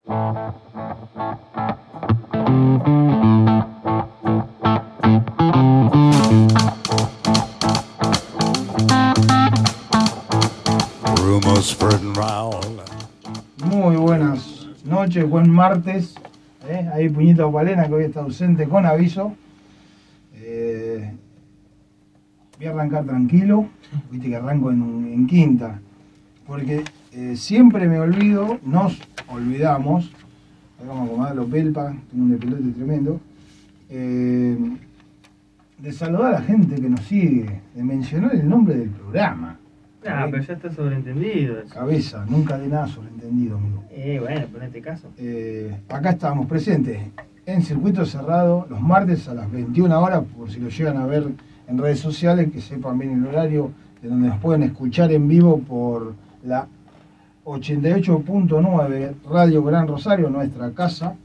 Muy buenas noches, buen martes. Ahí Puñito Palena, que hoy está ausente con aviso. Voy a arrancar tranquilo, viste que arranco en quinta, porque siempre me olvido, nos olvidamos, ahora vamos a acomodarlo pelpa, tengo un depilote tremendo, de saludar a la gente que nos sigue, de mencionar el nombre del programa. Pero ya está sobreentendido eso. Cabeza, nunca de nada sobreentendido, amigo. Bueno, pero en este caso. Acá estamos presentes en Circuito Cerrado los martes a las 21 horas, por si lo llegan a ver en redes sociales, que sepan bien el horario de donde nos pueden escuchar en vivo por la 88.9 Radio Gran Rosario, nuestra casa.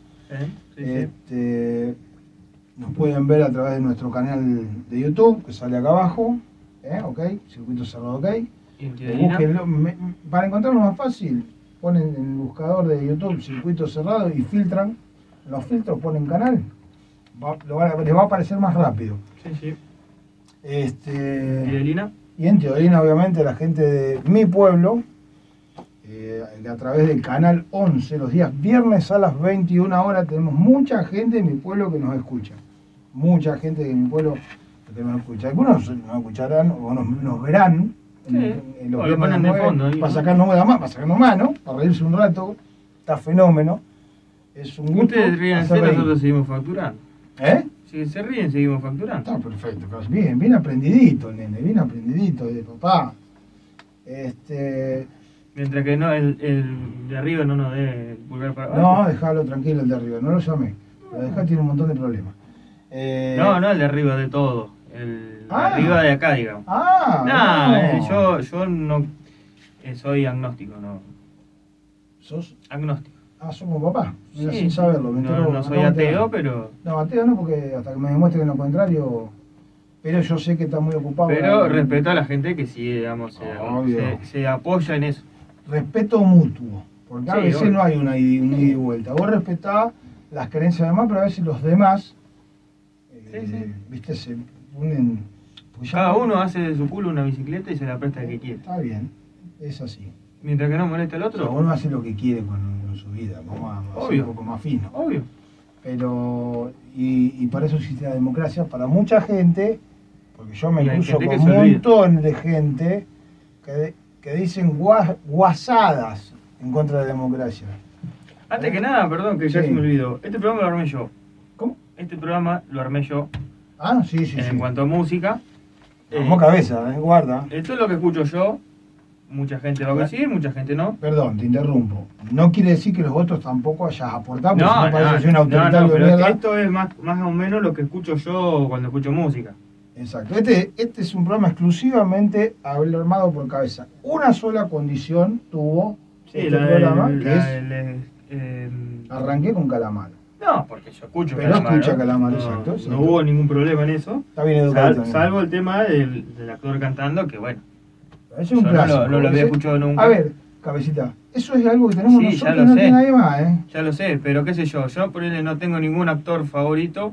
Nos pueden ver a través de nuestro canal de YouTube, que sale acá abajo. Ok, Circuito Cerrado, ok. Búsquenlo. Para encontrarlo más fácil, ponen en el buscador de YouTube Circuito Cerrado y filtran. Los filtros ponen canal. Les va a aparecer más rápido. Sí. ¿Teodolina? Y en Teodolina, obviamente, la gente de mi pueblo, a través del canal 11, los días viernes a las 21 horas, tenemos mucha gente de mi pueblo que nos escucha. Mucha gente de mi pueblo que nos escucha. Algunos nos escucharán o nos verán. En los lo ponen de fondo. Para sacarnos más, ¿no? Para reírse un rato. Está fenómeno. Es un gusto. Ustedes ríense, nosotros seguimos facturando. Si se ríen, seguimos facturando. Está perfecto. Bien aprendidito, nene. Bien aprendidito de papá. Mientras que no, el de arriba no nos dé el pulgar para abajo. No, déjalo tranquilo el de arriba. No lo llamé. Lo dejá, tiene un montón de problemas. No el de arriba de todo. El de arriba de acá, digamos. Yo no soy agnóstico, ¿no? ¿Sos? Agnóstico. Somos papá. Sí, sin saberlo. No soy ateo, pero... No, ateo no, porque hasta que me demuestren lo contrario... Pero yo sé que está muy ocupado. Pero respeto a la gente que sí, digamos, se apoya en eso. Respeto mutuo. Porque a veces no hay una ida y vuelta. Vos respetás las creencias de demás, pero a veces los demás... ¿Viste? Se unen... Pues cada uno hace de su culo una bicicleta y se la presta al que quiere. Está bien, es así. Mientras que no moleste al otro. O sea, uno hace lo que quiere con su vida, vamos a ser un poco más fino. Obvio. Pero, y para eso existe la democracia, para mucha gente, porque yo me cruzo con un montón de gente que dicen guasadas en contra de la democracia. Antes que nada, perdón, que ya se me olvidó. Este programa lo armé yo. ¿Cómo? Este programa lo armé yo. Sí. En cuanto a música. Como cabeza, guarda. Esto es lo que escucho yo. Mucha gente va a coincidir, mucha gente no. Perdón, te interrumpo. No quiere decir que los votos tampoco hayas aportado, porque no, si no parece un autoritario de pero mierda. Esto es más o menos lo que escucho yo cuando escucho música. Exacto. Este es un programa exclusivamente armado por cabeza. Una sola condición tuvo programa, que es... arranqué con Calamaro. No, porque yo escucho pero Calamaro. Escucha Calamaro, exacto. No hubo ningún problema en eso. Está bien educado. Salvo el tema del actor cantando, que bueno. Ese es un clásico. No lo había escuchado nunca. A ver, cabecita, eso es algo que tenemos nosotros ya lo y no sé. tiene nadie más, Ya lo sé, pero qué sé yo. Yo por él no tengo ningún actor favorito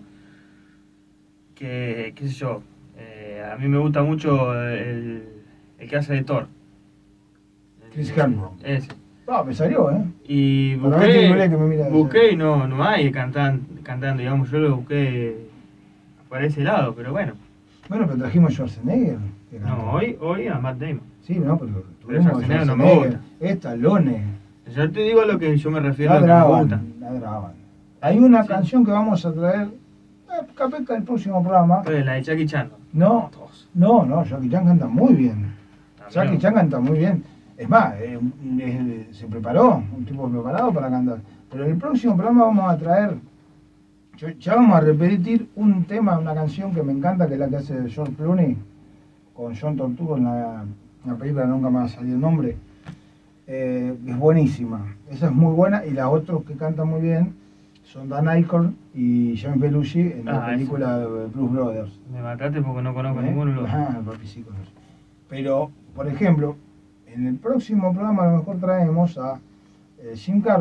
qué sé yo. A mí me gusta mucho el que hace de Thor. Chris Hemsworth. Ese. Me salió, Y busqué y no hay cantando, digamos, yo lo busqué por ese lado, pero bueno. Bueno, pero trajimos a Schwarzenegger. No, hoy a Matt Damon. Sí, no, pero tuvimos a Schwarzenegger, no me gusta. Stallone. Yo te digo a lo que yo me refiero, a lo que me gusta. Hay una canción que vamos a traer, capaz que el próximo programa. La de Jackie Chan. No, Jackie Chan canta muy bien. Jackie Chan canta muy bien. Es más, se preparó, un tipo preparado para cantar. Pero en el próximo programa vamos a traer, ya vamos a repetir un tema, una canción que me encanta, que es la que hace George Clooney con John Turturro en la película, nunca me va a salir el nombre. Es buenísima, esa es muy buena, y las otras que cantan muy bien son Dan Aykroyd y James Belushi en la película de Blues Brothers. Me mataste porque no conozco ninguno de los papi, sí conozco. Pero, por ejemplo, en el próximo programa a lo mejor traemos a Jim Carrey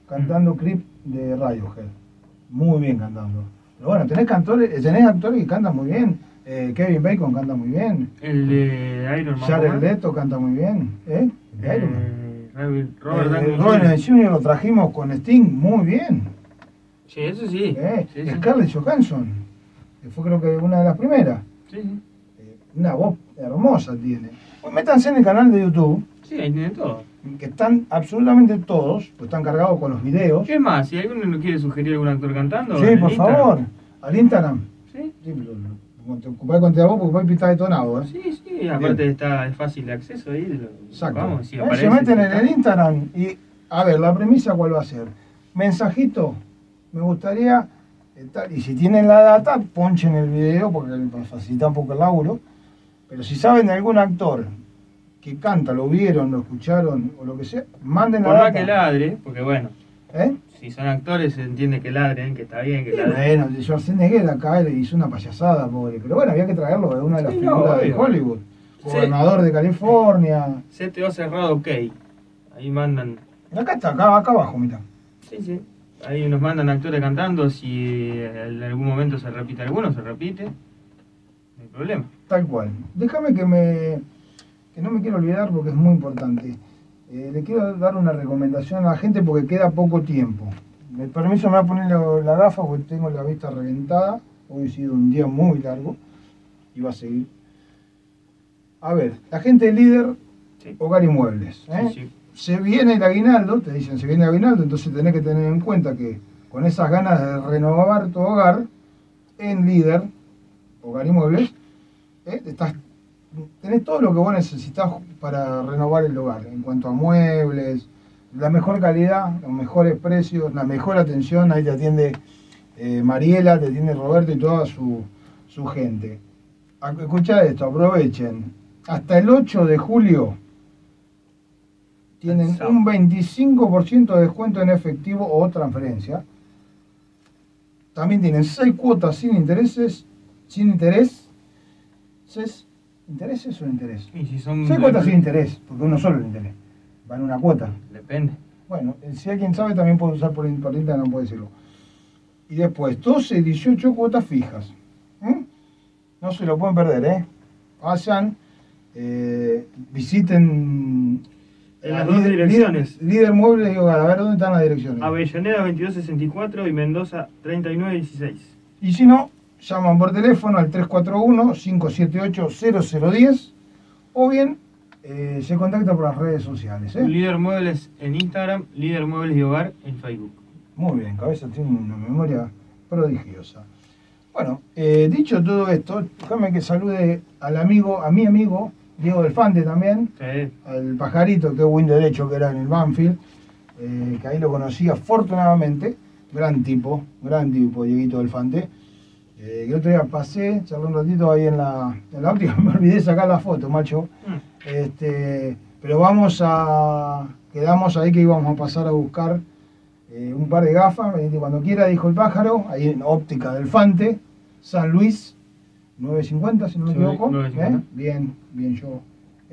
cantando Creep de Radiohead. Muy bien cantando. Pero bueno, tenés actores que cantan muy bien. Kevin Bacon canta muy bien. El de Iron Man. Jared Leto canta muy bien. ¿Eh? De Iron Man. Robert Downey Jr. lo trajimos con Sting muy bien. Sí, eso sí. Sí. Scarlett Johansson, que fue creo que una de las primeras. Sí. Una voz hermosa tiene. Pues métanse en el canal de YouTube. Sí, ahí tienen todo. Que están absolutamente todos, pues están cargados con los videos. ¿Qué más? Si alguno nos quiere sugerir algún actor cantando. Sí, por favor. Al Instagram. Sí. Como te ocupás con vos porque vos está detonado, ¿eh? Sí, aparte es fácil de acceso ahí. Exacto. Vamos, si se meten en el Instagram y, a ver, la premisa cuál va a ser. Mensajito, me gustaría, y si tienen la data, ponchen el video porque facilita un poco el laburo. Pero si saben de algún actor que canta, lo vieron, lo escucharon o lo que sea, manden la data. Por más que ladre, porque bueno, si son actores se entiende que ladren, que está bien que ladren. Bueno, Schwarzenegger acá le hizo una payasada, pobre. Pero bueno, había que traerlo de una de las figuras de Hollywood. Gobernador de California. CTO cerrado, ok. Ahí mandan. Acá está, acá abajo, mira. Sí. Ahí nos mandan actores cantando. Si en algún momento se repite alguno, se repite. No hay problema. Tal cual. Déjame que no me quiero olvidar porque es muy importante. Le quiero dar una recomendación a la gente porque queda poco tiempo. El permiso me va a poner la gafa porque tengo la vista reventada. Hoy ha sido un día muy largo y va a seguir. A ver, la gente líder, Hogar y Muebles. Sí. Se viene el aguinaldo, te dicen se viene el aguinaldo, entonces tenés que tener en cuenta que con esas ganas de renovar tu hogar, en líder, Hogar y Muebles, tenés todo lo que vos necesitas para renovar el hogar, en cuanto a muebles, la mejor calidad, los mejores precios, la mejor atención. Ahí te atiende Mariela, te atiende Roberto y toda su gente. Escuchá esto, aprovechen. Hasta el 8 de julio tienen un 25% de descuento en efectivo o transferencia. También tienen 6 cuotas sin intereses, ¿Intereses o interés? Y si son 6 cuotas sin interés, porque uno solo el interés. Va en una cuota. Depende. Bueno, si alguien sabe también puede usar por internet, no puede decirlo. Y después, 12 y 18 cuotas fijas. No se lo pueden perder, Vayan, visiten en las dos direcciones. Líder Muebles y Hogar. A ver, ¿dónde están las direcciones? Avellaneda 2264 y Mendoza 3916. Y si no, llaman por teléfono al 341-578-0010 o bien se contacta por las redes sociales. Líder Muebles en Instagram, Líder Muebles y Hogar en Facebook. Muy bien, Cabeza tiene una memoria prodigiosa. Bueno, dicho todo esto, déjame que salude a mi amigo Diego Delfante también, al pajarito, que buen derecho que era en el Banfield, que ahí lo conocí afortunadamente, gran tipo, Dieguito Delfante. El otro día pasé, charlé un ratito ahí en la óptica, me olvidé de sacar la foto, macho. Pero quedamos ahí que íbamos a pasar a buscar un par de gafas, cuando quiera, dijo el pájaro, ahí en óptica Delfante, San Luis, 950, si no me equivoco. Bien, yo.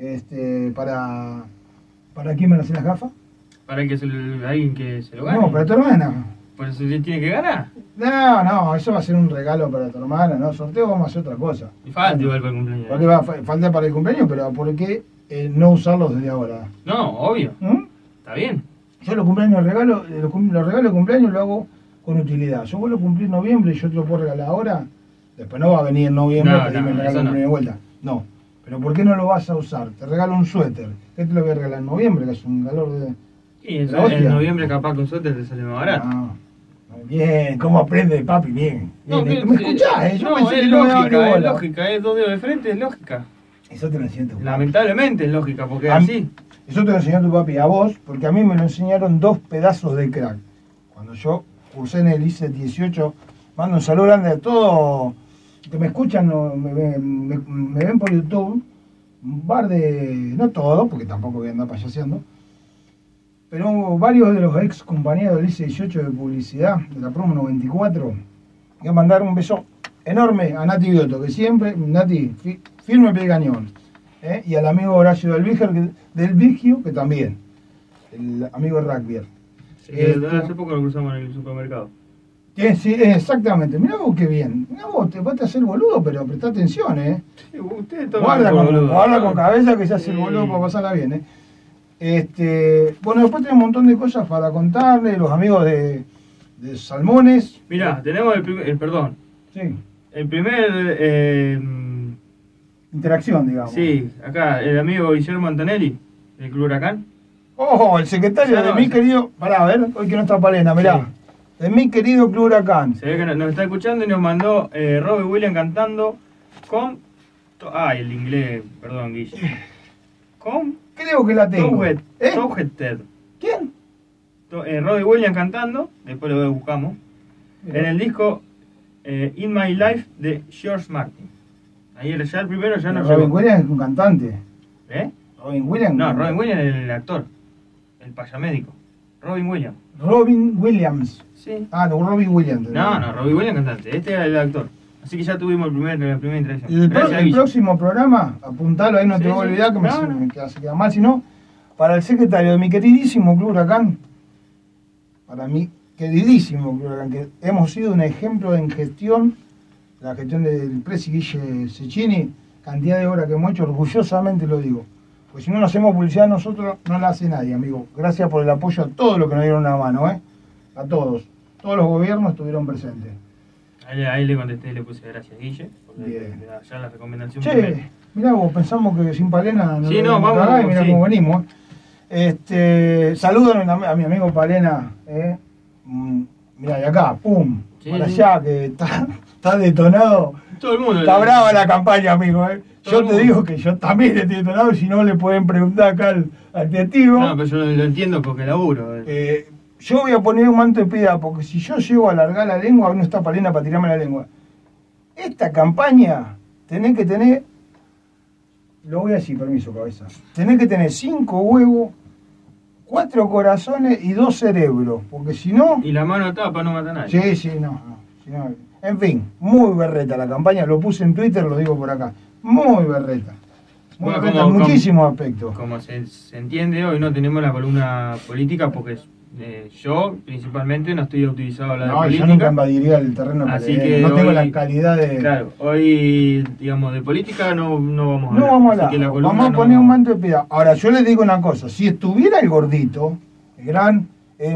¿Para quién van a hacer las gafas? Para alguien que se lo gane. No, para tu hermana. ¿Por eso tiene que ganar? No, eso va a ser un regalo para tu hermana, ¿no? Sorteo vamos a hacer otra cosa. Y falta igual para el cumpleaños. Porque falta para el cumpleaños, pero ¿por qué no usarlos desde ahora? No, obvio. Está bien. Yo los regalos de cumpleaños lo hago con utilidad. Yo vuelvo a cumplir noviembre y yo te lo puedo regalar ahora. Después no va a venir en noviembre y me regalo de vuelta. No. Pero ¿por qué no lo vas a usar? Te regalo un suéter. ¿Qué te lo voy a regalar en noviembre? Que es un calor de... Sí, en noviembre capaz con suéter te sale más barato. Bien, ¿cómo aprende papi? Bien. No, ¿Me escuchás? Yo pensé es lógica, es lógica, es 2 dedos de frente, es lógica. Eso te lo enseñó tu papi. Lamentablemente es lógica, porque es así. Eso te lo enseñó tu papi a vos, porque a mí me lo enseñaron 2 pedazos de crack. Cuando yo cursé en el ICE 18, mando un saludo grande a todos que me escuchan, me ven por YouTube, un par de, no todos, porque tampoco voy a andar payaseando, pero varios de los ex compañeros del ICE 18 de publicidad, de la promo 94, voy a mandar un beso enorme a Nati Biotto, que siempre, Nati, firme pie cañón, y al amigo Horacio del Vigio, que también, el amigo Rugby. Sí, hace poco lo cruzamos en el supermercado. Sí, exactamente. Mirá vos qué bien. Mirá vos, te vas a hacer boludo, pero presta atención, Sí, usted guarda con cabeza que se hace el boludo para pasarla bien, Bueno, después tenemos un montón de cosas para contarle, los amigos de Salmones. Mirá, tenemos perdón. Sí. El primer... interacción, digamos. Sí, acá, el amigo Guillermo Antonelli, del Club Huracán. ¡Oh, el secretario de mi querido... Pará, a ver, hoy que no está Palena, mirá. Sí. De mi querido Club Huracán. Se ve que nos está escuchando y nos mandó Robbie Williams cantando con... el inglés, perdón, Guille. Con... Creo que la tengo. Ted. ¿Quién? Robbie Williams cantando, después lo buscamos, en el disco In My Life de George Martin. Ahí ya el primero ya no llegó. Robin Williams es un cantante. Robin Williams. No, Robin Williams es el actor, el payamédico. Robin Williams. Robin Williams. Sí. Ah, no, Robin Williams. No, Robin Williams cantante. Este es el actor. Así que ya tuvimos la primera interacción. El próximo programa, apuntalo ahí, no te voy a olvidar que se queda mal, sino para el secretario de mi queridísimo Club Huracán. Para mi queridísimo Club Huracán, que hemos sido un ejemplo en gestión, la gestión del presi Guille Cecchini, cantidad de horas que hemos hecho, orgullosamente lo digo. Pues si no nos hacemos publicidad nosotros, no la hace nadie, amigo. Gracias por el apoyo a todos los que nos dieron una mano, a todos. Todos los gobiernos estuvieron presentes. Ahí le contesté y le puse gracias, Guille, porque ya la recomendación. Che, mirá vos, pensamos que sin Palena no vamos a y mirá cómo venimos. Saludan a mi amigo Palena, mirá, de acá, pum, para allá, que está detonado. Todo el mundo. Está brava la campaña, amigo, Yo te digo que yo también estoy detonado, y si no le pueden preguntar acá al testigo. No, pero yo lo entiendo porque laburo. Yo voy a poner un manto de piedad, porque si yo llego a alargar la lengua, no está Palena para tirarme la lengua. Esta campaña, tenés que tener, lo voy a decir, permiso, cabeza, tenés que tener 5 huevos, 4 corazones y 2 cerebros, porque si no... Y la mano tapa, no mata a nadie. Sí, no. En fin, muy berreta la campaña, lo puse en Twitter, lo digo por acá, muy berreta. Muy berreta en muchísimos aspectos. Como se entiende, hoy no tenemos la columna política porque... yo principalmente no estoy utilizado a la de política. Yo nunca invadiría el terreno, así que no tengo la calidad de... Claro, hoy, digamos, de política no vamos a hablar. No vamos a hablar, vamos a poner un manto de piedad. Ahora, yo les digo una cosa, si estuviera el gordito, el gran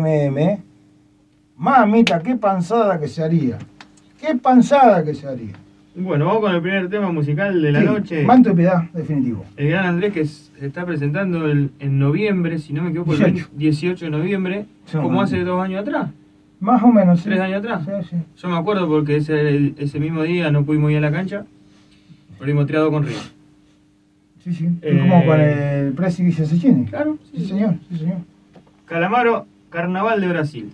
mamita, qué panzada que se haría. Qué panzada que se haría. Bueno, vamos con el primer tema musical de la noche. Manto de piedad, definitivo. El gran Andrés, que se está presentando en noviembre, si no me equivoco, el 18 de noviembre, como hace 2 años atrás. Más o menos, sí. 3 años atrás. Sí. Yo me acuerdo porque ese mismo día no pudimos ir a la cancha, perdimos triado con Río. Sí. Como con el presi Guille Cecchini. Claro. Sí, señor. Calamaro, Carnaval de Brasil.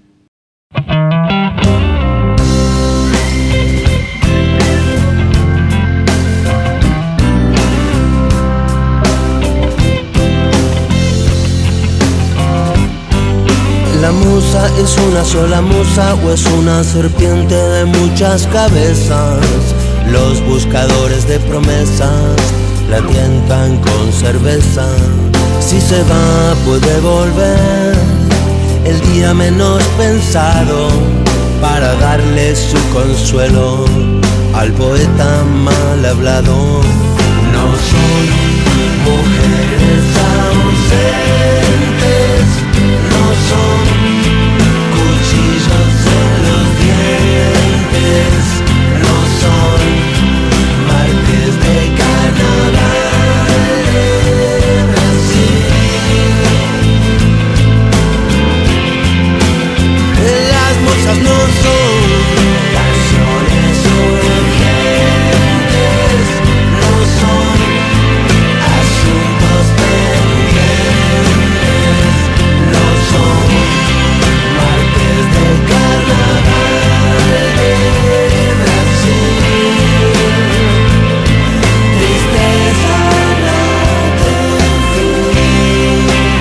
La musa es una sola musa o es una serpiente de muchas cabezas. Los buscadores de promesas la tientan con cerveza. Si se va puede volver el día menos pensado para darle su consuelo al poeta mal hablado. No son mujeres ausentes, no son cuchillos en los dientes, no son martes de carnaval de Brasil. Las musas no son canciones urgentes, no son asuntos pendientes, no son martes de carnaval de Brasil. Tristeza no tiene fin.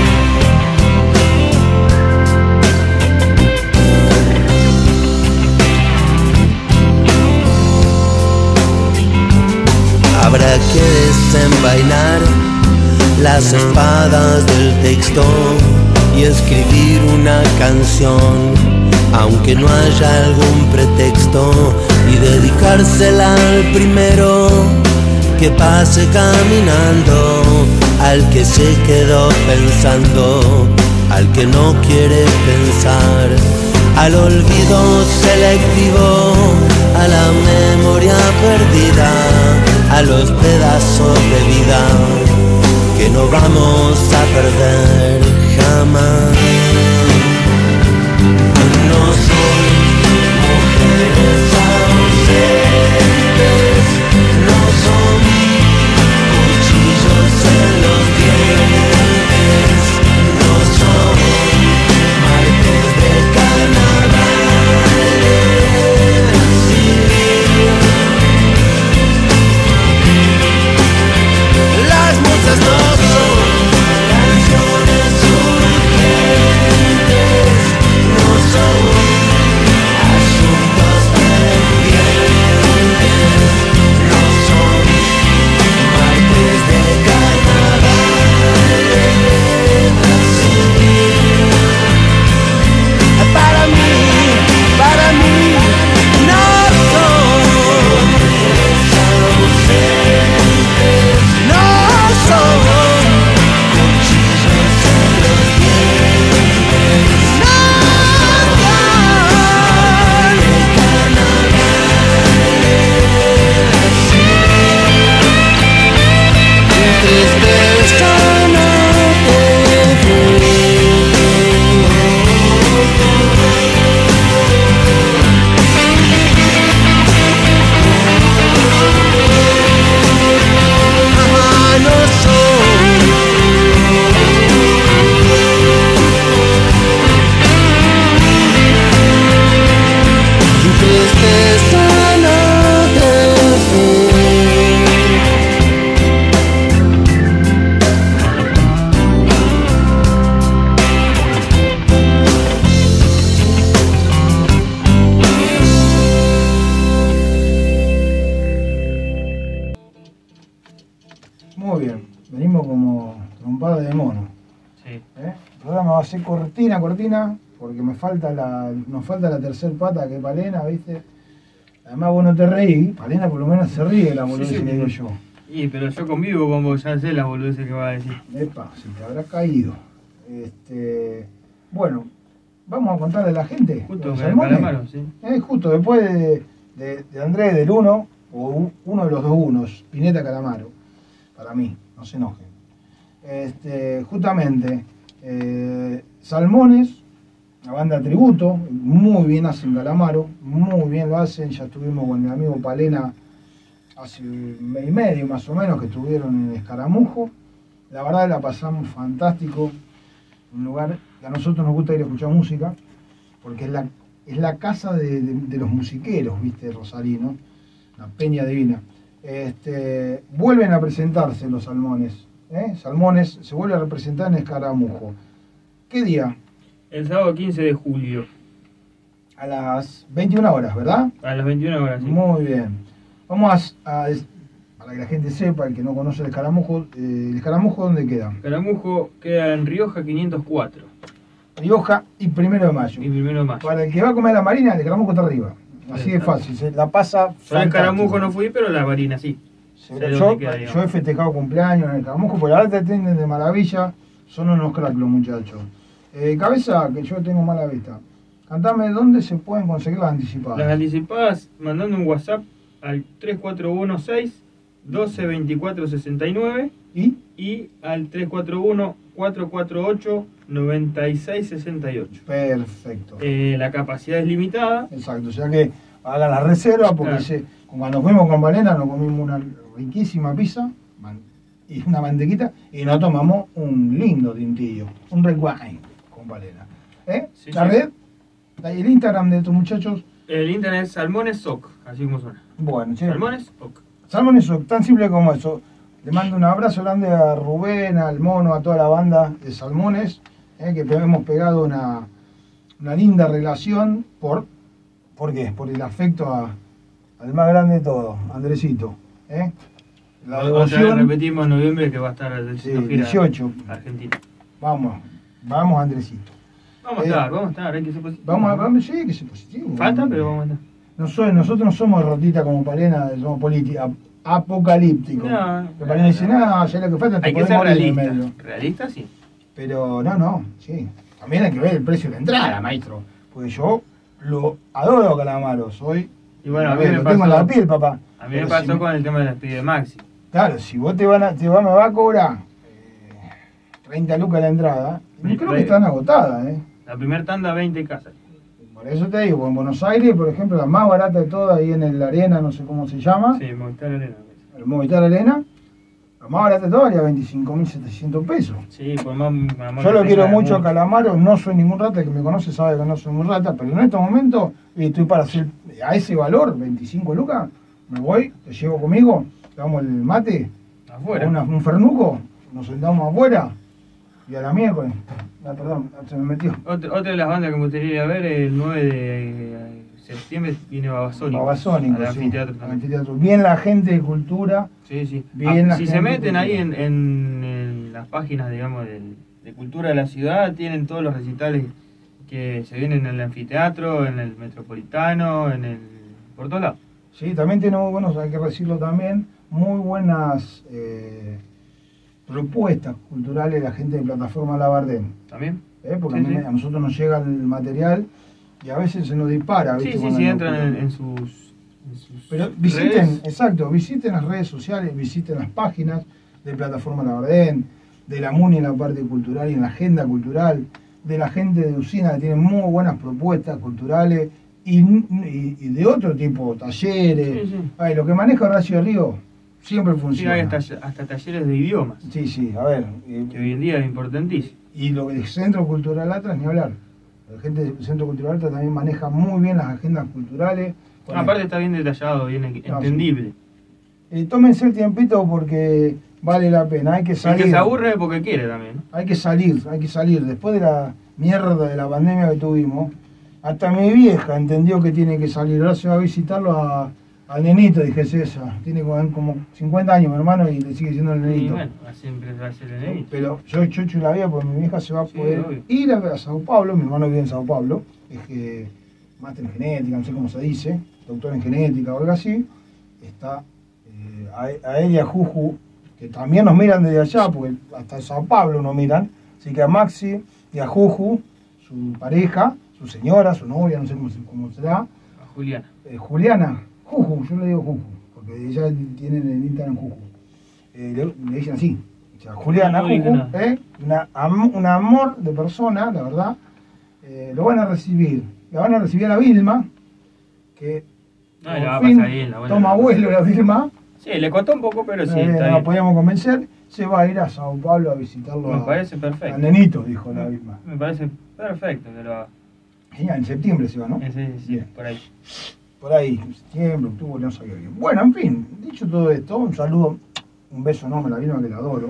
Habrá que desenvainar las espadas del texto y escribir una canción, aunque no haya algún pretexto, y dedicársela al primero que pase caminando, al que se quedó pensando, al que no quiere pensar, al olvido selectivo, a la memoria perdida, a los pedazos de vida que no vamos a perder jamás. No son mujeres ausentes, no son cuchillos en los dientes, no son martes de carnavales. Las musas no son canciones urgentes, no son asuntos pendientes, no son martes de carnavales. Para mí, no son ausentes, no son cuchillos en los dientes, no son de carnavales. Tristeza no te fui. No son tristeza no te fui. Muy bien, venimos como trompada de mono. Sí. El programa va a ser cortina, porque nos falta la tercer pata que es Palena, ¿viste? Además vos no te reí, Palena por lo menos se ríe la boludez Sí, que digo yo. Y pero yo convivo con vos, ya sé las boludeces que va a decir. Epa, se te habrá caído. Bueno, vamos a contarle a la gente. Justo los con el salmones. calamaro, sí. Justo después de Andrés del 1, o uno de los dos unos, Pineta Calamaro, para mí, no se enojen. Justamente, Salmones, la banda tributo, muy bien hacen Calamaro, muy bien lo hacen. Ya estuvimos con mi amigo Palena hace un mes y medio más o menos, que estuvieron en Escaramujo. La verdad la pasamos fantástico, un lugar que a nosotros nos gusta ir a escuchar música, porque es la casa de los musiqueros, ¿viste? Rosarino, una peña divina. Vuelven a presentarse los Salmones, Salmones se vuelve a representar en Escaramujo. ¿Qué día? El sábado 15 de julio. A las 21 horas, ¿verdad? A las 21 horas, sí. Muy bien. Vamos para que la gente sepa, el que no conoce el Escaramujo, ¿dónde queda? Escaramujo queda en Rioja 504. Rioja y 1 de mayo. Y 1 de mayo. Para el que va a comer la marina, el Escaramujo está arriba. Así de fácil, se la pasa. Yo en Escaramujo no fui, pero la marina sí. Yo he festejado cumpleaños en el Escaramujo, porque ahora te atienden de maravilla, son unos cracks los muchachos. Cabeza, que yo tengo mala vista. Cantame, ¿dónde se pueden conseguir las anticipadas? Las anticipadas mandando un WhatsApp al 3416-122469 y al 341-448-9668. Perfecto. La capacidad es limitada. Exacto, o sea que hagan la reserva, porque claro. Cuando fuimos con Valena nos comimos una riquísima pizza y una mantequita y nos tomamos un lindo tintillo, un red wine con Valena. Sí, la sí. red, el Instagram de estos muchachos. El internet es Salmones Soc, así como suena. Bueno, che, Salmones Soc. Salmones Soc, tan simple como eso. Le mando un abrazo grande a Rubén, al Mono, a toda la banda de Salmones, que hemos pegado una linda relación. ¿Por qué? Por el afecto al más grande de todo, Andresito. La Otra vez devoción. repetimos en noviembre que va a estar el Sí, gira 18. Argentina. Vamos, Vamos, Andresito. Vamos a estar, hay que ser positivo. Vamos, sí, hay que ser positivo. Falta, pero vamos a estar. Nosotros no somos rotita como Palena, somos política, apocalípticos. No, que Palena dice, no, ya lo que falta te hay que podés ser morir en realista. medio. Realista, sí. Pero no, sí. También hay que ver el precio de la entrada, maestro. Porque yo lo adoro a Calamaro, soy... Y bueno, a mí lo me tengo en pasó, la piel, papá. a mí Pero me pasó si con el tema de la despide de Maxi. Claro, si vos me va a cobrar 30 lucas la entrada, yo creo que están agotadas, ¿eh? La primera tanda, 20 casas. Por eso te digo, en Buenos Aires, por ejemplo, la más barata de todas, ahí en el Arena, no sé cómo se llama, Sí, Movistar Arena. el Movistar Arena, la más barata de todas valía 25.700 pesos. Sí, por más amor Yo lo que quiero tenga, mucho a Calamaro, no soy ningún rata, el que me conoce sabe que no soy un rata, pero en estos momentos estoy para hacer a ese valor, 25 lucas, me voy, te llevo conmigo, te damos el mate, afuera. un fernuco, nos sentamos afuera y a la miércoles. Perdón, se me metió. Otra de las bandas que me gustaría ir a ver, el 9 de septiembre viene Babasónico. Babasónico, al sí, anfiteatro al también. anfiteatro. Bien la gente de cultura. Sí. Bien la si se gente meten de ahí cultura. en las páginas, digamos, de cultura de la ciudad, tienen todos los recitales que se vienen en el anfiteatro, en el metropolitano, por todos lados. Sí, también tiene muy buenos, hay que decirlo también, muy buenas propuestas culturales la gente de Plataforma Labardén. ¿También? Porque Sí, sí. a nosotros nos llega el material y a veces se nos dispara. ¿viste? Sí, Cuando sí, nos entran ocurre. en sus Pero visiten, redes. exacto, visiten las redes sociales, visiten las páginas de Plataforma Labardén, de la MUNI en la parte cultural y en la agenda cultural, de la gente de Usina que tiene muy buenas propuestas culturales y de otro tipo, talleres. Sí, sí. Ay, lo que maneja Horacio Río siempre Sí, funciona. hay hasta talleres de idiomas, Sí, a ver. que hoy en día es importantísimo. Y lo que el Centro Cultural Atlas, ni hablar. La gente del Centro Cultural Atlas también maneja muy bien las agendas culturales. Aparte está bien detallado, bien entendible. Tómense el tiempito porque vale la pena, hay que El salir. que se aburre es porque quiere también. Hay que salir. Después de la mierda de la pandemia que tuvimos, hasta mi vieja entendió que tiene que salir. Ahora se va a visitarlo al nenito, dije César. Tiene como 50 años mi hermano y le sigue siendo el Y nenito. bueno, siempre va a ser el nenito. Pero yo chocho la vida porque mi vieja se va a Sí, poder obvio. ir a Sao Paulo. Mi hermano vive en Sao Paulo, es que máster en genética, no sé cómo se dice, doctor en genética o algo así. Está a él y a Juju, que también nos miran desde allá, porque hasta Sao Paulo nos miran. Así que a Maxi y a Juju, su pareja, su señora, su novia, no sé cómo será, A Juliana. Juliana, Juju, yo le digo Juju, porque ella tiene en el Instagram Juju. Le dicen así. O sea, Juliana, No dije Juju, nada. un amor de persona, la verdad. Lo van a recibir. La van a recibir a la Vilma, que No, por la va a fin pasar bien, la buena toma la va a vuelo la Vilma. Sí, le costó un poco, pero sí, No está la bien. podíamos convencer. Se va a ir a Sao Paulo a visitarlo Me parece al perfecto. nenito, dijo la Vilma. Me parece perfecto que lo haga. Genial, en septiembre se va, ¿no? Sí, Bien. por ahí. Por ahí, septiembre, octubre, no sabía bien. Bueno, en fin, dicho todo esto, un saludo, un beso enorme a la Vilma que la adoro.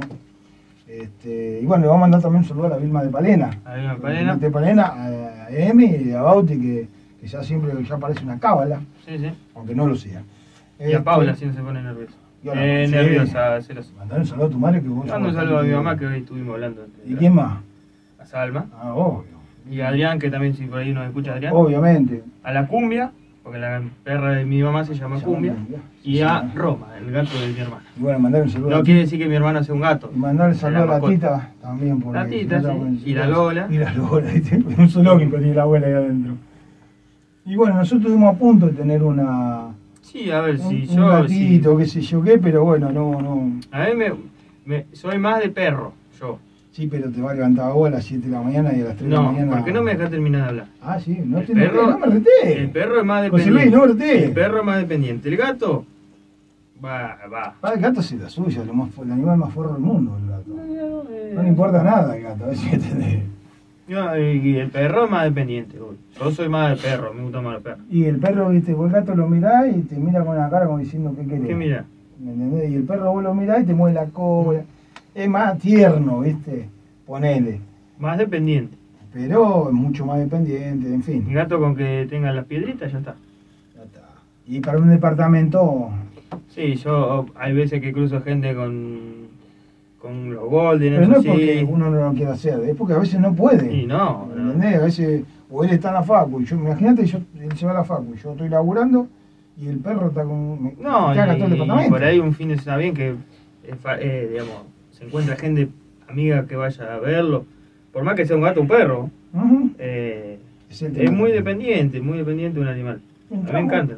Y bueno, le vamos a mandar también un saludo a la Vilma de Palena. A Vilma de Palena. De Palena, a Emi y a Bauti, que ya siempre ya parece una cábala, Sí. aunque no lo sea. Y a Paula si no se pone nerviosa. Y ahora, sí. Nerviosa, celosa. Mandar un saludo a tu madre que vos. Mando un saludo a mi mamá que hoy estuvimos hablando. ¿Y quién más? A Salma. Ah, obvio. Y a Adrián, que también si por ahí nos escucha Adrián. Obviamente. A la Cumbia, porque la perra de mi mamá se llama Cumbia. Y a Roma, el gato de mi hermana. Y bueno, mandar un saludo. No quiere decir que mi hermana sea un gato. Y mandar el saludo a la mascota. Tita también. Porque La Tita, si no, sí. Y la Lola. Y la Lola, ¿viste? Un zoológico tiene la abuela ahí adentro. Y bueno, nosotros estuvimos a punto de tener un Sí, a ver, si un yo... gatito, qué sé yo qué, pero bueno, no. A mí soy más de perro, yo. Sí, pero te va a levantar vos a las 7 de la mañana y a las 3 de la No, mañana. porque no me dejas terminar de hablar. Ah, sí, no El te perro- no me reté. El perro es más José dependiente. Luis, no reté. El perro es más dependiente. El gato, va. El gato se la suya, el animal más forro del mundo, el gato. No le importa nada al gato, a ver si entendés. No, y el perro es más dependiente. Uy. Yo soy más de perro, me gusta más el perro. Y el perro, viste, vos el gato lo mirás y te mira con la cara como diciendo qué querés. ¿Qué mira? ¿Me entendés? Y el perro vos lo mirás y te mueve la cola. Es más tierno, viste, ponele. Más dependiente. Pero es mucho más dependiente, en El fin. gato con que tenga las piedritas ya está. Ya está. Y para un departamento, Sí, yo hay veces que cruzo gente con con los Golden, Pero eso no es sí. porque uno no lo quiere hacer, es porque a veces no puede. Y no, no. ¿Entendés? A veces, o él está en la facu, y yo, imagínate, él se va a la facu, y yo estoy laburando, y el perro está con. No, caga todo el y departamento. por ahí un fin de semana bien que, digamos, se encuentra gente amiga que vaya a verlo, por más que sea un gato o un perro, Ujú. es muy dependiente de un animal. A mí me encanta.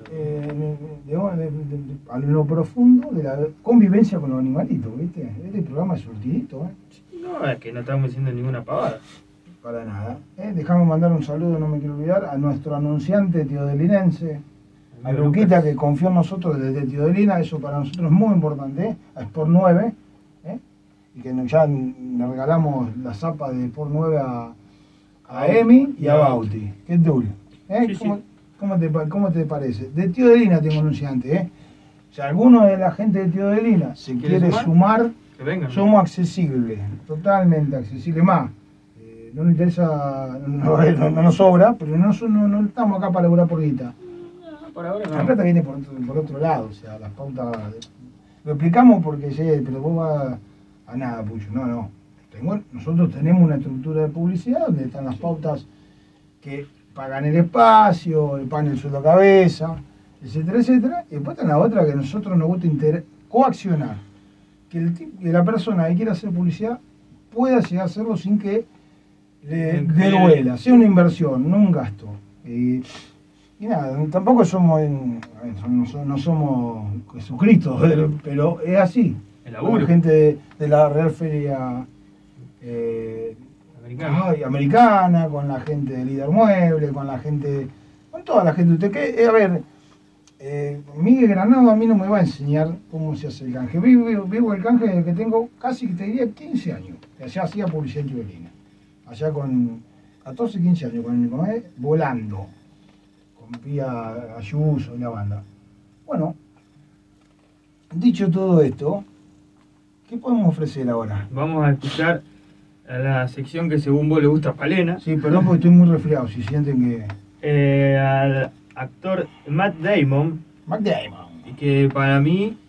A lo profundo de la convivencia con los animalitos, ¿viste? Este programa es surtidito, ¿eh? No, es que no estamos diciendo ninguna pavada. Para nada. Déjame mandar un saludo, no me quiero olvidar, a nuestro anunciante teodelinense, a Luquita, que confió en nosotros desde Teodelina, eso para nosotros es muy importante, ¿eh? A Sport 9, y que ya le regalamos la zapa de Sport 9 a Emi y a Bauti. ¿Qué dul? Sí, ¿Cómo, sí. ¿Cómo te parece? De Teodelina tengo anunciante, ¿eh? Si alguno de la gente de Teodelina se quiere sumar, que vengan. somos accesibles, totalmente accesibles. Más, no nos interesa, no nos sobra, pero no estamos acá para laburar por guita. No, por ahora La no. plata viene por otro lado, o sea, las pautas. Lo explicamos porque pero vos vas a nada, Pucho. No. Nosotros tenemos una estructura de publicidad donde están las pautas que pagan el espacio, pagan el sueldo a cabeza, etcétera, etcétera. Y después está la otra que a nosotros nos gusta coaccionar. Que la persona que quiera hacer publicidad pueda llegar a hacerlo sin que le duela, sea una inversión, no un gasto. Y nada, tampoco somos no somos Jesucristo, pero es así. El laburo. La gente de la Real Feria americana, con la gente de Líder Mueble, con toda la gente. A ver, Miguel Granado a mí no me va a enseñar cómo se hace el canje. Vivo el canje desde que tengo casi, te diría, 15 años. Allá hacía publicidad en Teodelina. Allá con 14, 15 años, volando. Con Pía Ayuso y la banda. Bueno, dicho todo esto, ¿qué podemos ofrecer ahora? Vamos a escuchar a la sección que según vos le gusta a Palena. Sí, perdón porque estoy muy resfriado, si sienten que... Al actor Matt Damon. Y que para mí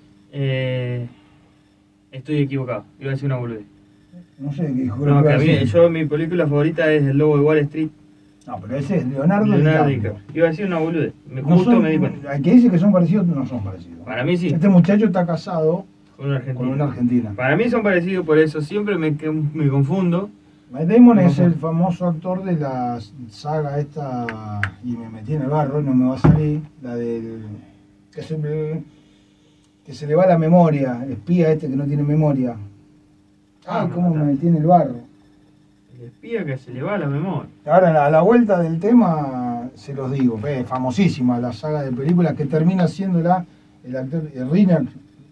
estoy equivocado. Iba a decir una boludez. No sé qué dijo. No, que a mí, mi película favorita es El Lobo de Wall Street. No, pero ese es Leonardo DiCaprio. Iba a decir una boludez. Justo me di cuenta. Hay que dice que son parecidos, no son parecidos. Para mí sí. Este muchacho está casado con una argentina. Para mí son parecidos, por eso siempre me confundo. Matt Damon es el famoso actor de la saga esta, y me metí en el barro, no me va a salir, la del... que se le va la memoria, el espía este que no tiene memoria. Ay, cómo me metí en el barro. El espía que se le va la memoria. Ahora, a la vuelta del tema, se los digo, famosísima la saga de películas que termina siendo el actor, el Renner,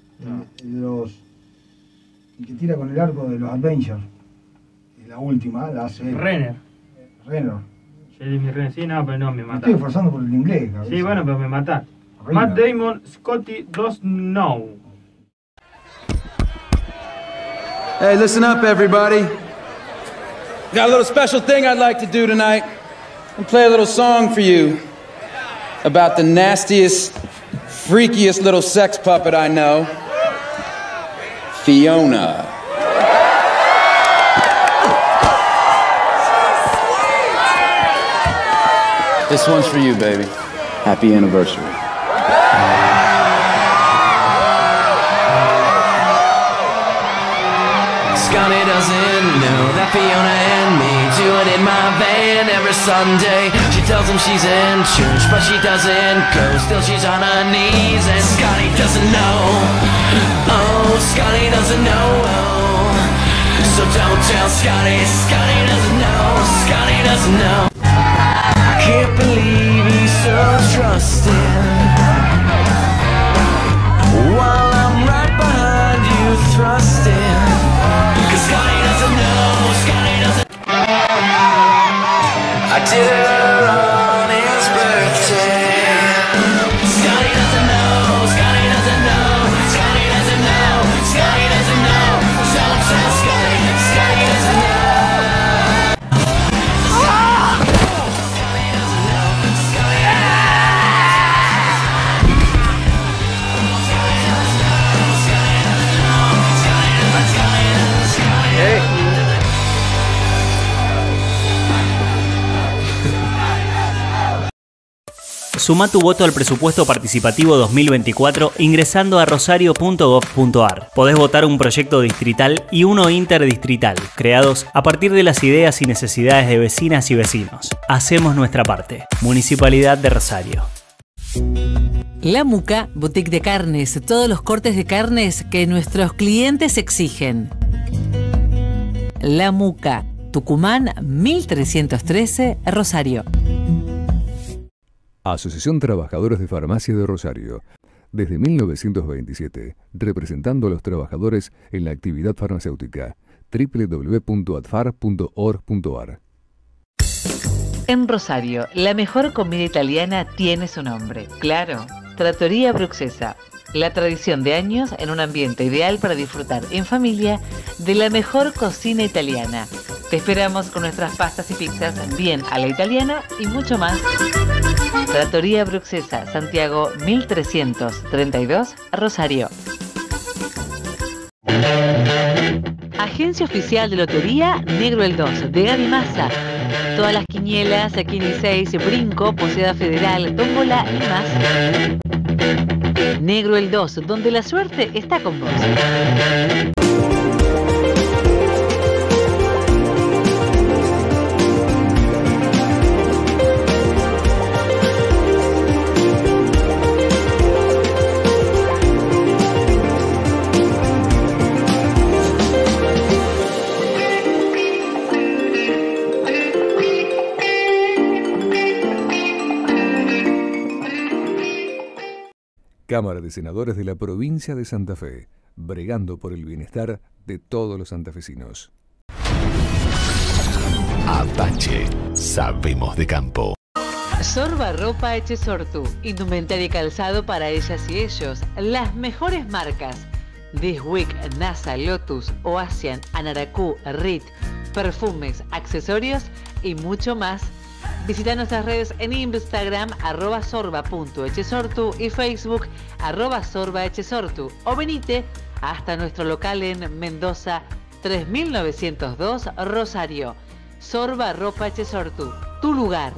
y que tira con el arco de los Avengers. La última, la hace... Renner. Jeremy Renner. Sí, no, pero no, me mataste. Estoy esforzando por el inglés, cabeza. Sí, bueno, pero me mataste. Matt Damon, Scotty Does Know. Hey, listen up, everybody. Got a little special thing I'd like to do tonight. And play a little song for you about the nastiest, freakiest little sex puppet I know, Fiona. This one's for you, baby. Happy anniversary. Scotty doesn't know that Fiona and me do it in my van every Sunday. She tells him she's in church, but she doesn't go. Still she's on her knees, and Scotty doesn't know. Oh, Scotty doesn't know. So don't tell Scotty. Scotty doesn't know. Scotty doesn't know. I can't believe he's so trusting. While I'm right behind you thrusting. Scotty doesn't know, Scotty doesn't. I did her on his birthday. Scotty doesn't know, Scotty doesn't know, Scotty doesn't know, Scotty doesn't know. Don't tell Scotty, Scotty doesn't know. Scotty doesn't know, Scotty doesn't know. Scotty doesn't know, Scotty doesn't know, Scotty doesn't know. Suma tu voto al presupuesto participativo 2024 ingresando a rosario.gov.ar. Podés votar un proyecto distrital y uno interdistrital, creados a partir de las ideas y necesidades de vecinas y vecinos. Hacemos nuestra parte. Municipalidad de Rosario. La Muca, boutique de carnes, todos los cortes de carnes que nuestros clientes exigen. La Muca, Tucumán 1313, Rosario. Asociación Trabajadores de Farmacia de Rosario. Desde 1927, representando a los trabajadores en la actividad farmacéutica. www.adfar.org.ar. En Rosario, la mejor comida italiana tiene su nombre. Claro, Trattoria Bruxesa. La tradición de años en un ambiente ideal para disfrutar en familia de la mejor cocina italiana. Te esperamos con nuestras pastas y pizzas bien a la italiana y mucho más. Trattoria Bruxesa, Santiago 1332, Rosario. Agencia Oficial de Lotería Negro el 2, de Gaby Massa. Todas las quinielas, 15 y 6, brinco, poseda federal, tómbola y más. Negro el 2, donde la suerte está con vos. Cámara de Senadores de la Provincia de Santa Fe, bregando por el bienestar de todos los santafesinos. Apache, sabemos de campo. Sorba Ropa Echesortu, indumentaria y calzado para ellas y ellos. Las mejores marcas: This Week, NASA, Lotus, Oasian, Anaraku, Rit, perfumes, accesorios y mucho más. Visita nuestras redes en Instagram @sorba.echesortu y Facebook @sorbaechesortu, o venite hasta nuestro local en Mendoza 3902 Rosario. Sorba Ropa Echesortu, tu lugar.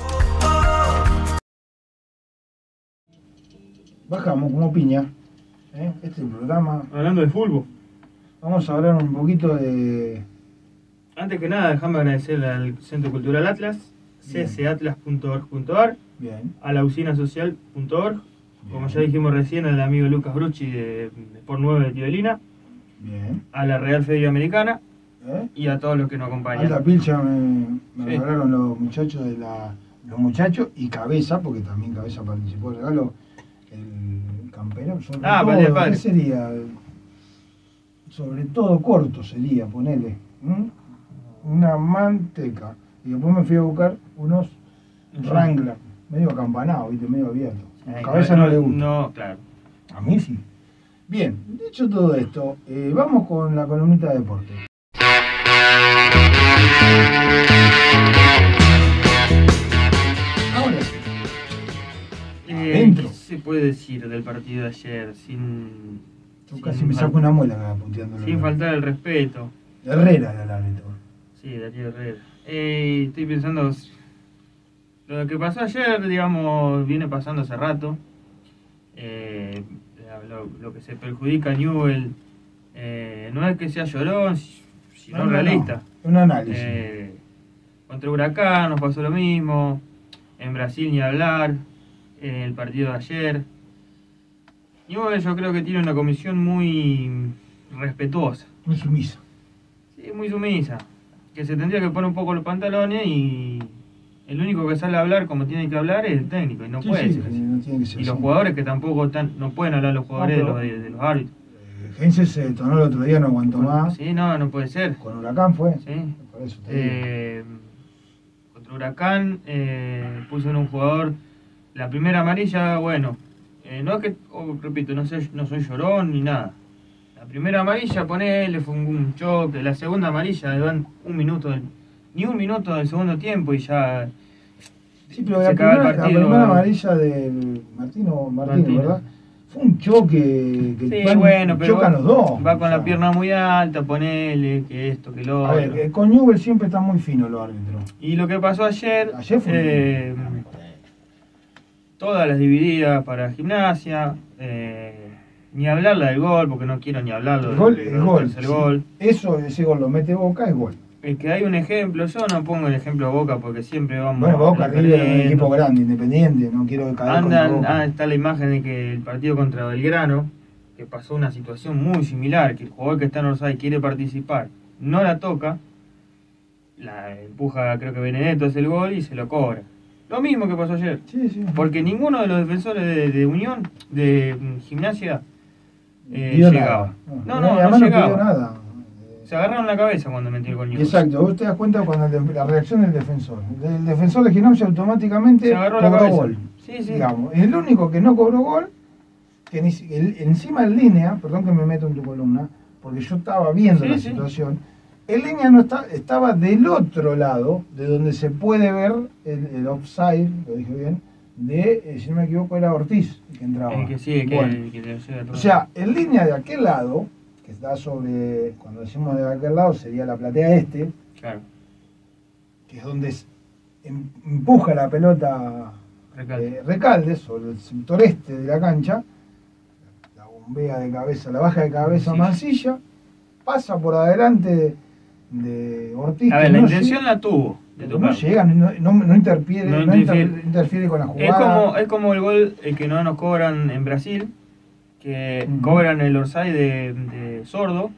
Bajamos como piña. Este programa. Hablando de fútbol. Vamos a hablar un poquito de... Antes que nada, déjame agradecer al Centro Cultural Atlas, csatlas.org.ar, a la usinasocial.org, como ya dijimos recién, al amigo Lucas Brucci de Sport 9 de Tibelina, a la Real Feria Americana y a todos los que nos acompañan. Alta pilcha me regalaron los muchachos los muchachos y Cabeza, porque también Cabeza participó del regalo, el campeón. Sobre todo, ¿qué sería? Sobre todo corto sería, ponele. Una manteca. Y después me fui a buscar unos Wrangler, medio acampanados, ¿viste? Medio abiertos. A Cabeza no le gusta. No, claro. A mí sí. Bien, dicho todo esto, vamos con la columnita de deporte. Ahora sí. ¿Qué se puede decir del partido de ayer? Yo casi me saco una muela punteando. Sin faltar el respeto. Herrera era el árbitro. Sí, Darío Herrera. Estoy pensando, lo que pasó ayer, digamos, viene pasando hace rato. Lo que se perjudica a Newell no es que sea llorón, sino realista. No. Un análisis. Contra Huracán nos pasó lo mismo, en Brasil ni hablar, el partido de ayer. Newell yo creo que tiene una comisión muy respetuosa. Muy sumisa. Sí, muy sumisa. Que se tendría que poner un poco los pantalones y el único que sale a hablar como tiene que hablar es el técnico y no puede ser así. No tiene que ser y los así. jugadores que tampoco no pueden hablar los jugadores de los árbitros. Heinze se detonó el otro día, no aguantó más. Sí, no puede ser. Con Huracán fue. Sí. Por eso te contra Huracán puso en un jugador la primera amarilla, bueno, no es que, repito, no soy llorón ni nada. La primera amarilla, ponele, fue un choque. La segunda amarilla, le dan ni un minuto del segundo tiempo y ya sí, pero la primera amarilla del Martino, ¿verdad? Fue un choque que sí, bueno, pero chocan los dos. Va con la pierna muy alta, ponele, que esto, que lo otro. A ver, con Newell siempre están muy finos los árbitros. Y lo que pasó ayer fue todas las divididas para Gimnasia, ni hablar la del gol, porque no quiero ni hablarlo El gol, del gol. Eso, ese gol lo mete Boca, es gol. El que hay un ejemplo, yo no pongo el ejemplo de Boca porque siempre vamos... Bueno, Boca, River es un equipo grande, independiente, no quiero caer contra Boca. Está la imagen de que el partido contra Belgrano, que pasó una situación muy similar, que el jugador que está en offside quiere participar, no la toca, la empuja, creo que Benedetto es el gol y se lo cobra. Lo mismo que pasó ayer. Sí. Porque ninguno de los defensores de Unión, de Gimnasia, llegaba. Llegaba. No pidió nada. Se agarraron la cabeza cuando metió el gol. Exacto, vos te das cuenta cuando la reacción del defensor. El defensor de Gimnasia automáticamente cobró gol. Sí. Digamos. El único que no cobró gol, que encima en línea, perdón que me meto en tu columna, porque yo estaba viendo la situación, el línea no estaba del otro lado, de donde se puede ver el offside, lo dije bien, de, si no me equivoco, era Ortiz el que entraba. O sea, en línea de aquel lado, que está sobre, cuando decimos de aquel lado, sería la platea este, claro, que es donde empuja la pelota Recalde sobre el sector este de la cancha, la bombea de cabeza, la baja de cabeza Mancilla, pasa por adelante de Ortiz. A ver, la intención la tuvo. No llega, no interfiere con la jugada. Es como el gol que no nos cobran en Brasil, que cobran el offside de Sordo.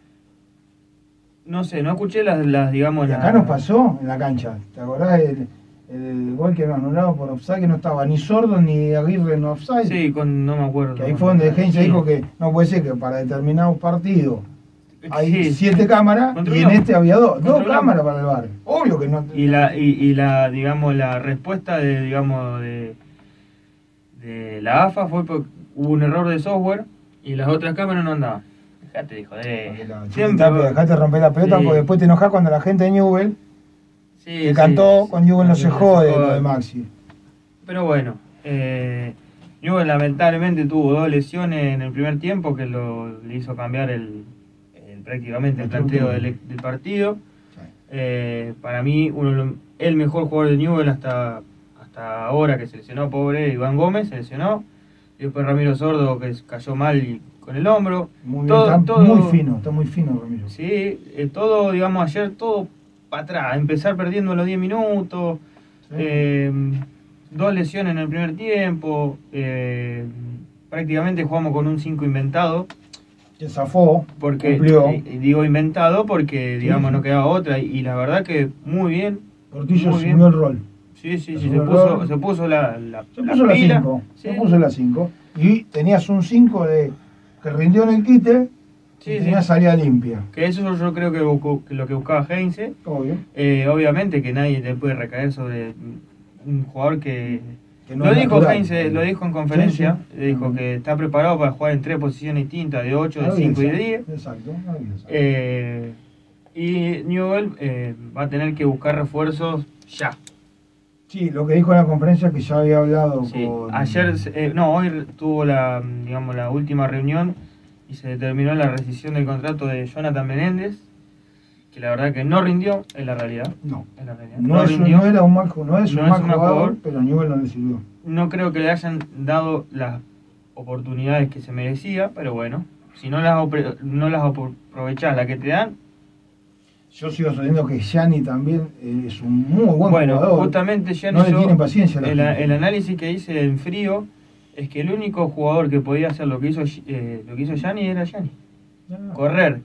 No sé, no escuché las digamos... Y acá nos pasó en la cancha. ¿Te acordás el gol que nos anulado por offside, que no estaba ni Sordo ni Aguirre en offside? Sí, no me acuerdo. Que ahí fue donde Heinze dijo que no puede ser que para determinados partidos hay 7 cámaras y en este había 2 cámaras para el VAR. Obvio que no. Y la digamos la respuesta de la AFA fue porque hubo un error de software y las otras cámaras no andaban. Dejate de joder. Dejate romper la pelota porque después te enojas cuando la gente de Newell que cantó con Newell no se jode lo de Maxi. Pero bueno, Newell lamentablemente tuvo 2 lesiones en el primer tiempo que le hizo cambiar prácticamente el planteo del partido. Para mí, el mejor jugador de Newell hasta ahora, que se lesionó, pobre Iván Gómez, se lesionó. Y después Ramiro Sordo, que cayó mal con el hombro. Está muy fino Ramiro. Sí, todo, digamos, ayer todo para atrás. Empezar perdiendo los 10 minutos. Sí. 2 lesiones en el primer tiempo. Prácticamente jugamos con un 5 inventado. Que zafó, porque digo inventado porque digamos no quedaba otra y la verdad que muy bien. Portillo asumió el rol. Sí, se puso la 5. Se puso la 5 y tenías un 5 que rindió en el quite y tenía salida limpia. Que eso yo creo que lo que buscaba Heinze. Obvio. Obviamente que nadie te puede recaer sobre un jugador que no lo dijo natural. Heinze, lo dijo en conferencia, dijo que está preparado para jugar en 3 posiciones distintas, de 8, de 5 y de 10. Exacto. Y Newell va a tener que buscar refuerzos ya. Sí, lo que dijo en la conferencia que ya había hablado con... Ayer, hoy tuvo la última reunión y se determinó la rescisión del contrato de Jonathan Menéndez, que la verdad que no rindió, es la realidad. No rindió. Era un mal jugador, pero Newell no le sirvió. No creo que le hayan dado las oportunidades que se merecía, pero bueno, si no las aprovechás las que te dan. Yo sigo sosteniendo que Gianni también es un muy buen jugador. Bueno, justamente Gianni, no le tienen paciencia. El análisis que hice en frío es que el único jugador que podía hacer lo que hizo Gianni era Gianni. Correr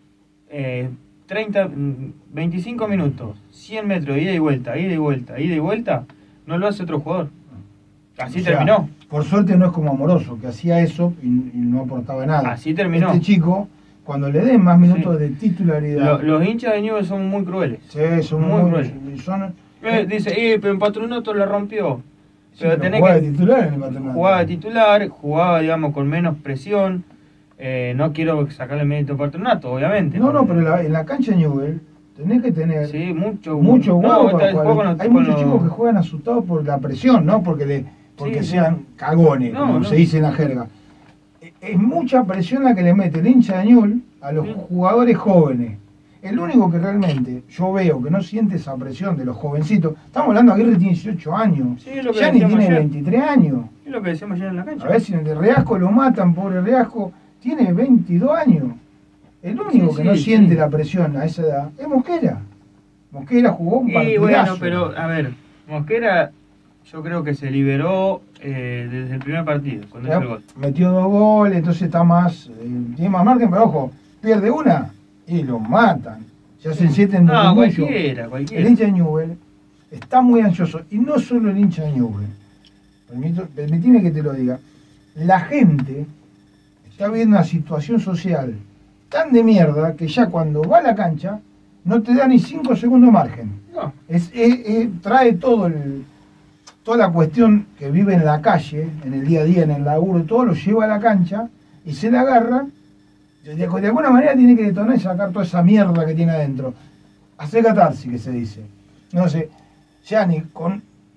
25 minutos, 100 metros, ida y vuelta, no lo hace otro jugador. Así terminó. Por suerte no es como Amoroso, que hacía eso y no aportaba nada. Así terminó. Este chico, cuando le den más minutos de titularidad... Los hinchas de Newell son muy crueles. Sí, son muy crueles. Dice, pero en Patronato la rompió. Pero jugaba de titular en el Patronato. Jugaba, digamos, con menos presión. No quiero sacarle mérito a Patronato, obviamente. No, pero en la cancha de Newell tenés que tener mucho huevo para jugar. Hay muchos chicos que juegan asustados por la presión, no porque sean cagones, como se dice en la jerga. Es mucha presión la que le mete el hincha de Newell a los jugadores jóvenes. El único que realmente yo veo que no siente esa presión de los jovencitos, estamos hablando, Aguirre tiene 18 años, Sí, es lo que Gianni decíamos tiene ayer. 23 años. Es lo que decíamos ayer en la cancha. A ver si el de Reasco lo matan, pobre Reasco, tiene 22 años. El único Sí, que no sí, siente sí. la presión a esa edad es Mosquera. Mosquera jugó un Y partidazo. bueno, pero a ver, Mosquera yo creo que se liberó desde el primer partido, cuando hizo el gol. Metió 2 goles, entonces está más, tiene más margen, pero ojo, pierde una y lo matan. Se hacen 7 en No, mucho. cualquiera. El hincha de Newell está muy ansioso, y no solo el hincha de Newell. Permitime que te lo diga. La gente está viendo una situación social tan de mierda que ya cuando va a la cancha no te da ni 5 segundos margen. No. Trae toda la cuestión que vive en la calle, en el día a día, en el laburo, todo lo lleva a la cancha y se la agarra. De alguna manera tiene que detonar y sacar toda esa mierda que tiene adentro. Hacer catarsis, que se dice. No sé, Gianni con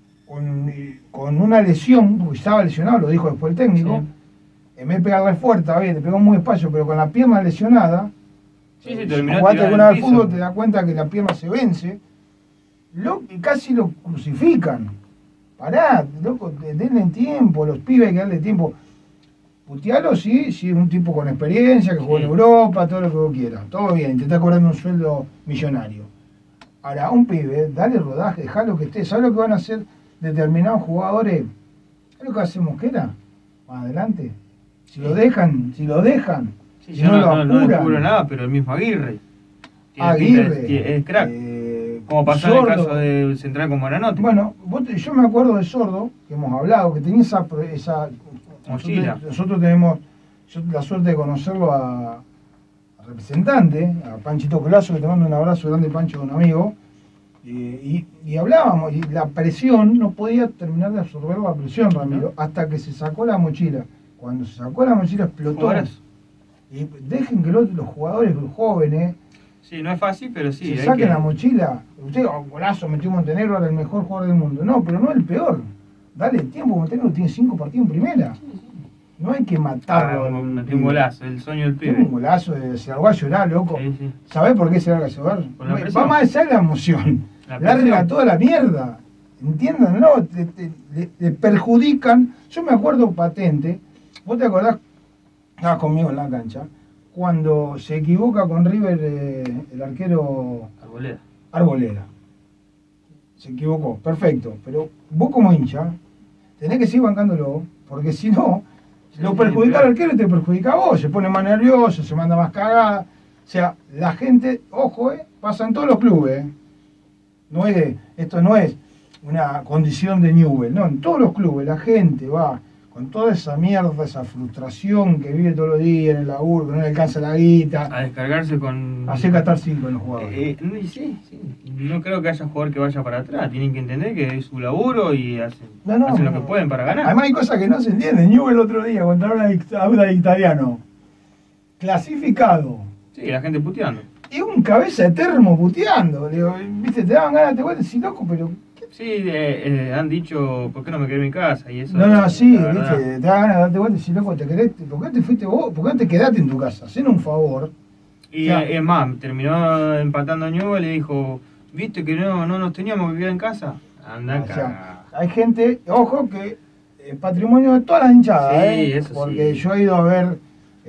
una lesión, porque estaba lesionado, lo dijo después el técnico, en vez de pegarle fuerte, está bien, le pegó muy despacio, pero con la pierna lesionada, Sí, terminó jugaste tirado alguna en vez el al fútbol, piso. te das cuenta que la pierna se vence, casi lo crucifican. Pará, loco, denle tiempo, los pibes hay que darle tiempo. Putealo, sí, es un tipo con experiencia, que jugó en Europa, todo lo que vos quieras. Todo bien, te está cobrando un sueldo millonario. Ahora, un pibe, dale rodaje, dejalo que esté. ¿Sabes lo que van a hacer determinados jugadores? ¿Sabes lo que hace Mosquera? Más adelante. Si lo dejan, Sí, si yo no lo no apuran. descubro nada, pero el mismo Aguirre. Tiene Aguirre, pinta es crack. Como pasó en Sordo. el caso de Central con Maranotti. Bueno, yo me acuerdo de Sordo, que hemos hablado, que tenía esa Mochila. nosotros tenemos la suerte de conocerlo a representante, a Panchito Colazo, que te mando un abrazo grande, Pancho, un amigo, y hablábamos, y la presión, no podía terminar de absorber la presión, Ramiro, hasta que se sacó la mochila. Cuando se sacó la mochila explotó. Jugadores. Y dejen que los jugadores jóvenes Sí, no es fácil, pero sí. se hay saquen que- la mochila. Usted, Golazo, metió Montenegro, ahora el mejor jugador del mundo. No, pero no el peor. Dale tiempo, Montenegro tiene 5 partidos en primera. No hay que matarlo. Metió un golazo, el sueño del Tiene pibe. un golazo, se largó a llorar, loco. Sí, sí. ¿Sabés por qué se larga a llorar? Por la presión. Va más allá de la emoción. La Larga presión. toda la mierda. Entiéndanlo, le perjudican. Yo me acuerdo patente, vos te acordás, estabas conmigo en la cancha, cuando se equivoca con River el arquero Arboleda. Arboleda. Se equivocó, perfecto. Pero vos como hincha, tenés que seguir bancándolo, porque si no, lo perjudica al arquero y te perjudica a vos. Se pone más nervioso, se manda más cagada. O sea, la gente, ojo, pasa en todos los clubes. Esto no es una condición de Newell, no, en todos los clubes la gente va con toda esa mierda, esa frustración que vive todos los días en el laburo, que no le alcanza la guita, A descargarse con. hace catar 5 en los jugadores. Sí. No creo que haya jugador que vaya para atrás. Tienen que entender que es su laburo y hacen lo que pueden para ganar. Además hay cosas que no se entienden. Newell el otro día contra un italiano clasificado Sí, la gente puteando. y un cabeza de termo puteando. Le digo, viste, te daban ganas, te vuelves así loco, pero Sí, han dicho, ¿por qué no me quedé en mi casa? Y eso. no, sí, la verdad. viste, te da ganas de darte vuelta y decir, loco, ¿te querés? ¿Por qué te fuiste vos? ¿Por qué no te quedaste en tu casa? Hacen un favor. Y Ya. es más, terminó empatando a Newell y le dijo, ¿viste que no nos teníamos que quedar en casa? Anda O acá. sea, hay gente, ojo, que es patrimonio de todas las hinchadas, Sí, eso porque sí. yo he ido a ver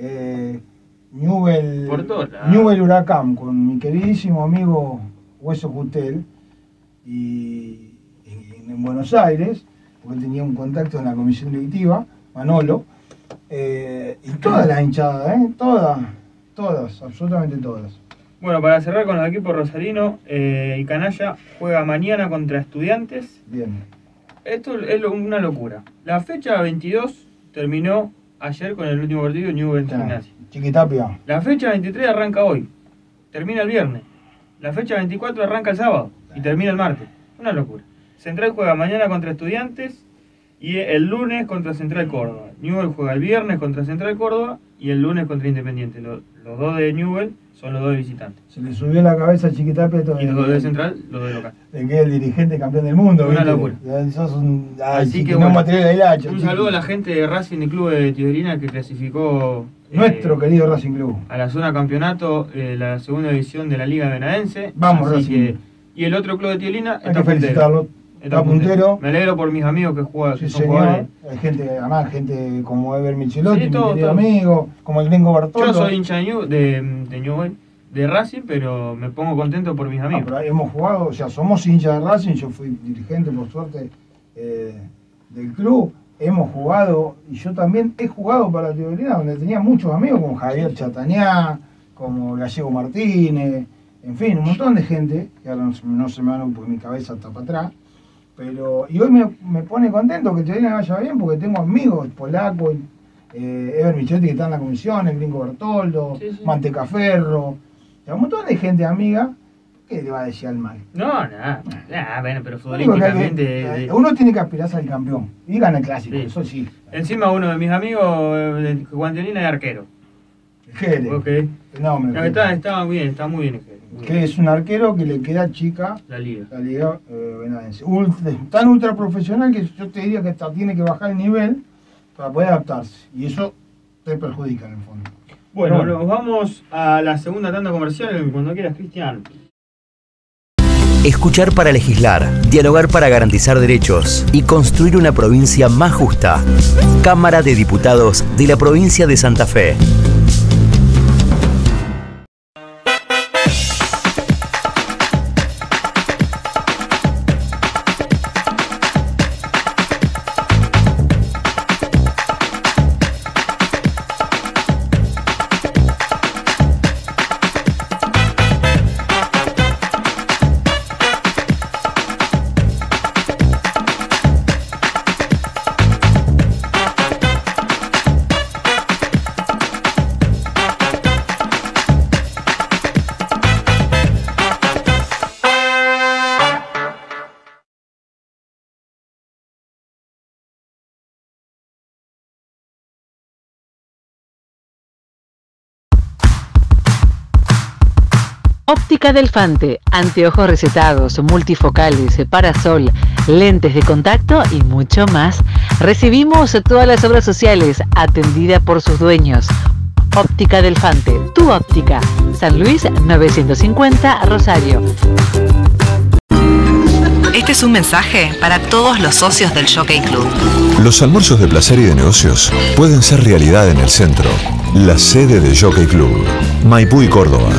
Newell, Por todos lados. Newell Huracán con mi queridísimo amigo Hueso Jutel y en Buenos Aires, porque él tenía un contacto en la comisión directiva, Manolo, y todas las hinchadas, todas, absolutamente todas. Bueno, para cerrar con los equipos rosarinos, el Canalla juega mañana contra Estudiantes. Bien. Esto es una locura. La fecha 22 terminó ayer con el último partido Newell Gimnasia. Chiquitapia. La fecha 23 arranca hoy, termina el viernes. La fecha 24 arranca el sábado y termina el martes. Una locura. Central juega mañana contra Estudiantes y el lunes contra Central Córdoba. Newell juega el viernes contra Central Córdoba y el lunes contra Independiente. Los dos de Newell son los dos de visitantes. Se le subió la cabeza a Chiquitapia todo Y los dos de Central, los de local. de que es el dirigente campeón del mundo. Una ¿viste? locura. Sos un Así que no bueno, material de hilacha, un chiqui. saludo a la gente de Racing de Club de Tiberina que clasificó Nuestro querido Racing Club. A la zona campeonato, la segunda división de la Liga Benadense. Vamos, así Racing. Y el otro club de Tiolina Hay que felicitarlo. Está puntero. Me alegro por mis amigos que juegan. Sí, son señor. jugadores. Hay gente, además, gente como Ever Michelotti, Sí, mi todo, querido todo. amigo, como el Gringo Bartolo. Yo soy hincha de Newell, de Racing, pero me pongo contento por mis amigos. Pero ahí hemos jugado, o sea, somos hinchas de Racing, yo fui dirigente, por suerte, del club. Hemos jugado, y yo también he jugado para la Teolina, donde tenía muchos amigos, como Javier Chatañá, como Gallego Martínez, en fin, un montón de gente, que ahora no se me van porque mi cabeza está para atrás. Pero, y hoy me pone contento que Teolina vaya bien, porque tengo amigos polacos, Ever Michelotti que está en la comisión, el Gringo Bertoldo, Sí, sí. Mantecaferro, o sea, un montón de gente amiga. ¿Qué le va a decir al mal? No, nada, bueno, pero Lo único que hay futbolísticamente... uno tiene que aspirar a ser campeón y gana el clásico, Sí. eso sí. Encima uno de mis amigos, Juan Teolina, es arquero. Jere, Ok. fenómeno. No, está muy bien el Jere. Muy Que bien. es un arquero que le queda chica La liga. la liga benadense. Tan ultra profesional que yo te diría que hasta tiene que bajar el nivel para poder adaptarse. Y eso te perjudica en el fondo. Bueno, nos vamos a la segunda tanda comercial, cuando quieras, Cristian. Escuchar para legislar, dialogar para garantizar derechos y construir una provincia más justa. Cámara de Diputados de la provincia de Santa Fe. Óptica del Fante, anteojos recetados, multifocales, parasol, lentes de contacto y mucho más. Recibimos todas las obras sociales, atendida por sus dueños. Óptica del Fante, tu óptica. San Luis 950, Rosario. Este es un mensaje para todos los socios del Jockey Club. Los almuerzos de placer y de negocios pueden ser realidad en el centro. La sede de Jockey Club, Maipú y Córdoba.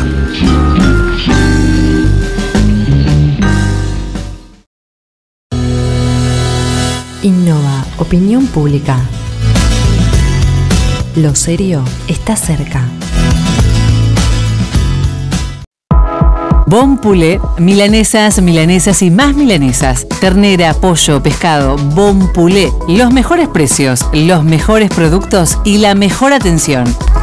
Innova, opinión pública. Lo serio está cerca. Bon Poulet, milanesas y más milanesas. Ternera, pollo, pescado, Bon Poulet. Los mejores precios, los mejores productos y la mejor atención.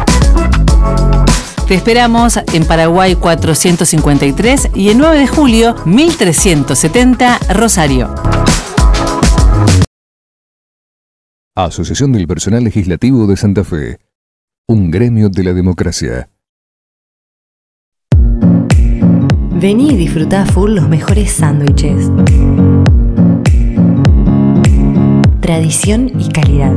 Te esperamos en Paraguay 453 y el 9 de julio 1370, Rosario. Asociación del Personal Legislativo de Santa Fe. Un gremio de la democracia. Vení y disfrutá a full los mejores sándwiches. Tradición y calidad.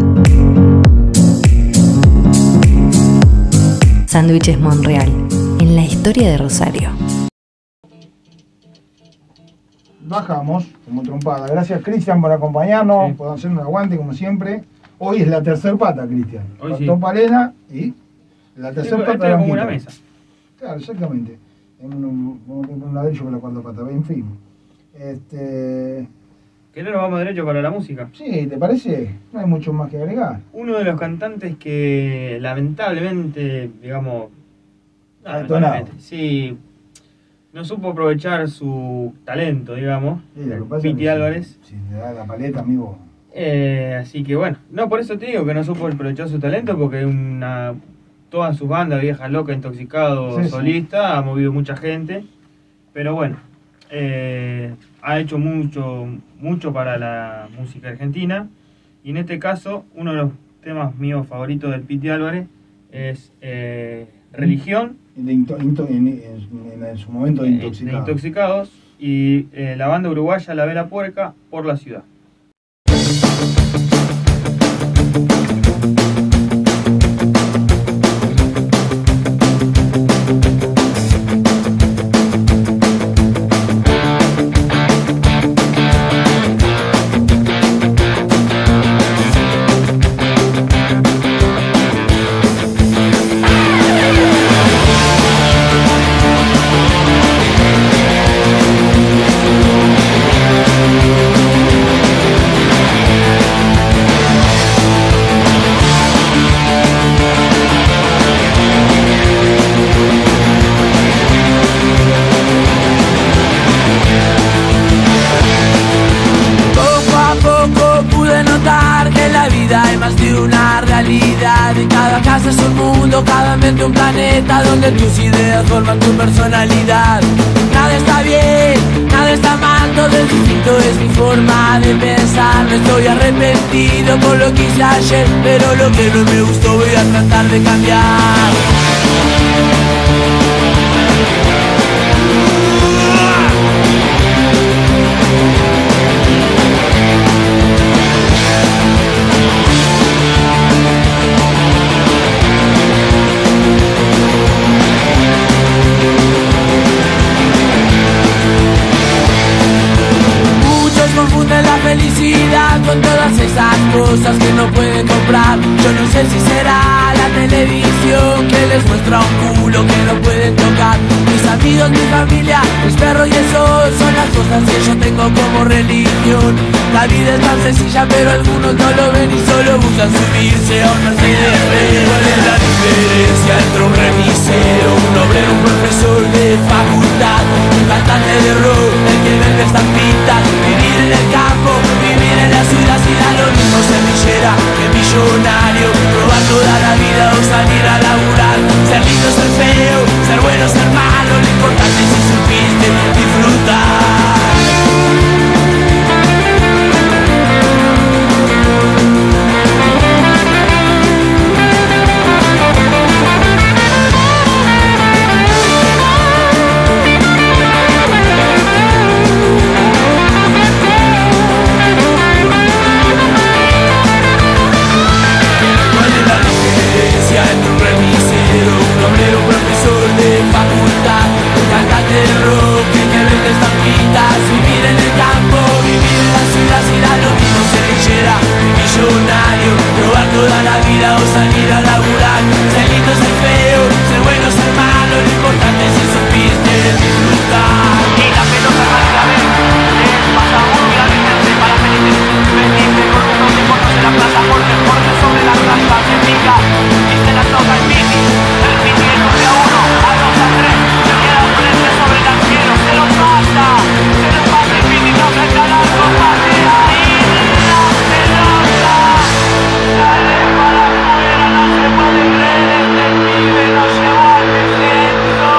Sándwiches Monreal, en la historia de Rosario. Bajamos como trompada. Gracias, Cristian, por acompañarnos. Sí. Podemos hacer un aguante como siempre. Hoy es la tercer pata, Cristian. Hoy Faltó sí. Palena y la tercer pata Esto de es como Banquita. una mesa. Claro, exactamente. En un ladrillo con la cuarta pata. En fin. Que no nos vamos derecho para la música. Sí, ¿te parece? No hay mucho más que agregar. Uno de los cantantes que lamentablemente, digamos... Ha detonado. lamentablemente, sí, no supo aprovechar su talento, digamos. Sí, lo que pasa es Piti que Álvarez. Si te da la paleta, amigo. Así que bueno, no, por eso te digo que no supo aprovechar su talento, porque todas sus bandas, Viejas Locas, Intoxicado, Sí, sí. Solista, ha movido mucha gente. Pero bueno, ha hecho mucho para la música argentina. Y en este caso, uno de los temas míos favoritos del Piti Álvarez es Religión. En su momento de De intoxicado. Intoxicados. Y la banda uruguaya La Vela Puerca, Por la Ciudad. es un mundo, cada mente un planeta, donde tus ideas forman tu personalidad. Nada está bien, nada está mal, todo es distinto, es mi forma de pensar. No estoy arrepentido por lo que hice ayer, pero lo que no me gustó voy a tratar de cambiar. Confunden la felicidad con todas esas cosas que no pueden comprar. Yo no sé si será la televisión que les muestra un culo que no pueden tocar. Mis amigos, mi familia, mis perros y eso son las cosas que yo tengo como religión. La vida es tan sencilla pero algunos no lo ven y solo buscan subirse a un Mercedes. ¿Cuál es la diferencia entre un remisero, un obrero, un profesor de facultad, un cantante de rock, el que vende estampitas? Vivir en el campo, vivir en la ciudad, si da lo mismo ser millera que millonario, probar toda la vida o salir a laburar. Ser lindo, ser feo, ser bueno, ser malo, lo importante es si supiste disfrutar. Entre un remisero, un obrero, un profesor de facultad, un cantante de rock que vende estampitas. Vivir en el campo, vivir en la ciudad, si da lo mismo ser lechera, millonario, probar toda la vida o salir a laburar. Ser lindo, ser feo, ser bueno, ser malo, lo importante es si supiste disfrutar. Y la pelota para la vez, pasa muy alegremente para felices, vestirse con unos deportes en la plaza, porque sobre la plaza se pica. La toca el Mini, el 9 a 1, a 2 a 3, se queda frente sobre el arquero, se lo pasa el Mini, no frente al arco, patea y la pelota sale para afuera, no se puede creer, este pibe no llevó al descenso,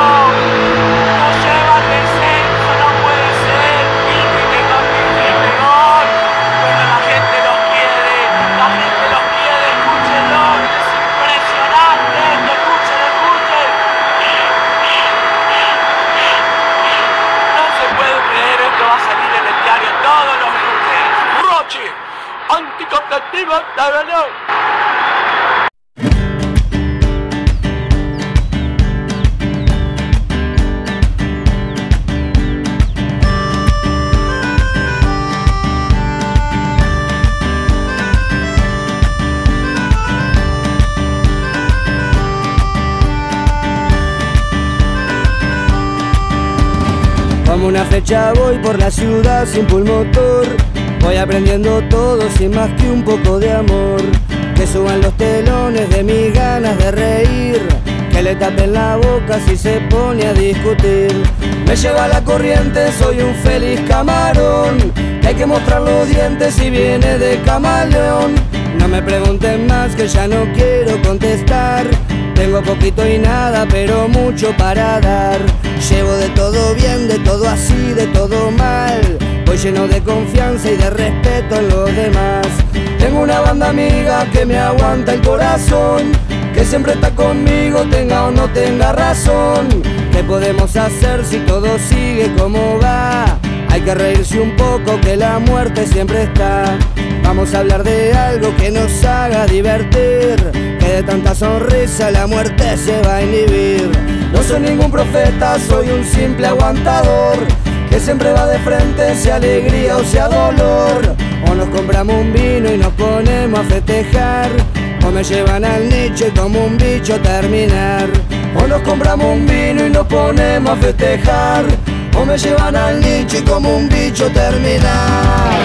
no puede ser, Mini que gol, pero la gente los quiere, escúchenlo. No se puede creer, esto va a salir en el diario todos los lunes. Roche, anticooperativa, no. Como una flecha voy por la ciudad sin pulmotor. Voy aprendiendo todo sin más que un poco de amor. Que suban los telones de mis ganas de reír, que le tapen la boca si se pone a discutir. Me lleva la corriente, soy un feliz camarón, que hay que mostrar los dientes si viene de camaleón. No me pregunten más que ya no quiero contestar. Tengo poquito y nada, pero mucho para dar. Llevo de todo bien, de todo así, de todo mal. Voy lleno de confianza y de respeto en los demás. Tengo una banda amiga que me aguanta el corazón, que siempre está conmigo, tenga o no tenga razón. ¿Qué podemos hacer si todo sigue como va? Hay que reírse un poco, que la muerte siempre está. Vamos a hablar de algo que nos haga divertir, que de tanta sonrisa la muerte se va a inhibir. No soy ningún profeta, soy un simple aguantador, que siempre va de frente, sea alegría o sea dolor. O nos compramos un vino y nos ponemos a festejar, o me llevan al nicho y como un bicho terminar. O nos compramos un vino y nos ponemos a festejar, o me llevan al nicho y como un bicho terminar.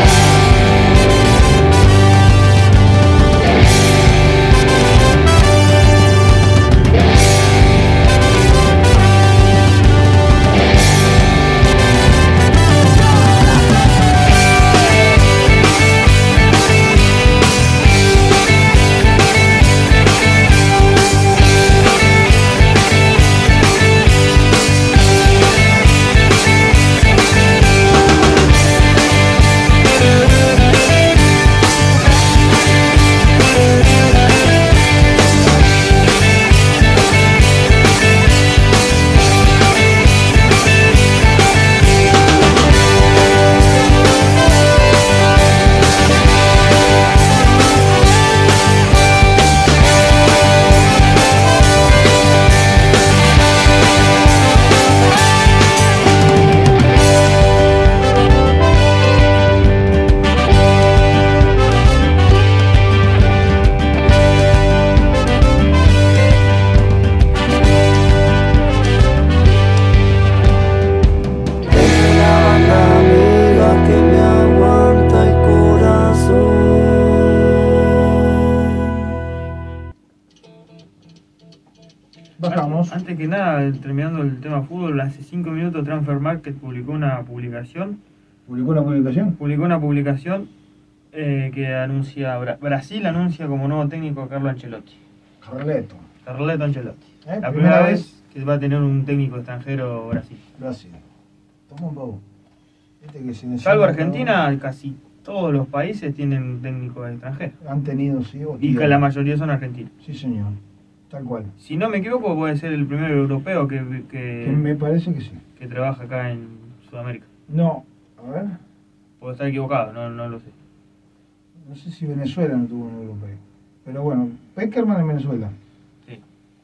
antes que nada, terminando el tema fútbol, hace 5 minutos Transfer Market publicó una publicación. ¿Publicó una publicación? Publicó una publicación que anuncia, Brasil anuncia como nuevo técnico a Carlo Ancelotti. Carleto Ancelotti. La primera vez que va a tener un técnico extranjero Brasil. Toma un bobo. Salvo Argentina, casi todos los países tienen técnicos extranjeros. Han tenido, sí. Y que la mayoría son argentinos. Sí, señor. Tal cual. Si no me equivoco, puede ser el primer europeo que me parece que sí. Que trabaja acá en Sudamérica. No, a ver. Puedo estar equivocado, no lo sé. No sé si Venezuela no tuvo un europeo. Pero bueno, Peckerman en Venezuela. Sí.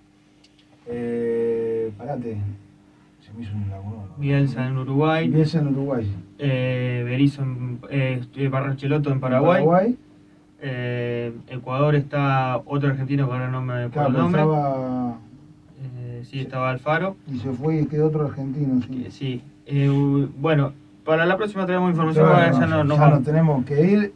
Parate. Se me hizo un laguna. Bielsa en Uruguay. Berizzo Barrancheloto en Paraguay. Ecuador está otro argentino que ahora no me acuerdo el nombre. Estaba Alfaro. Y se fue y quedó otro argentino. Sí. Bueno, para la próxima tenemos información. Ya nos tenemos que ir.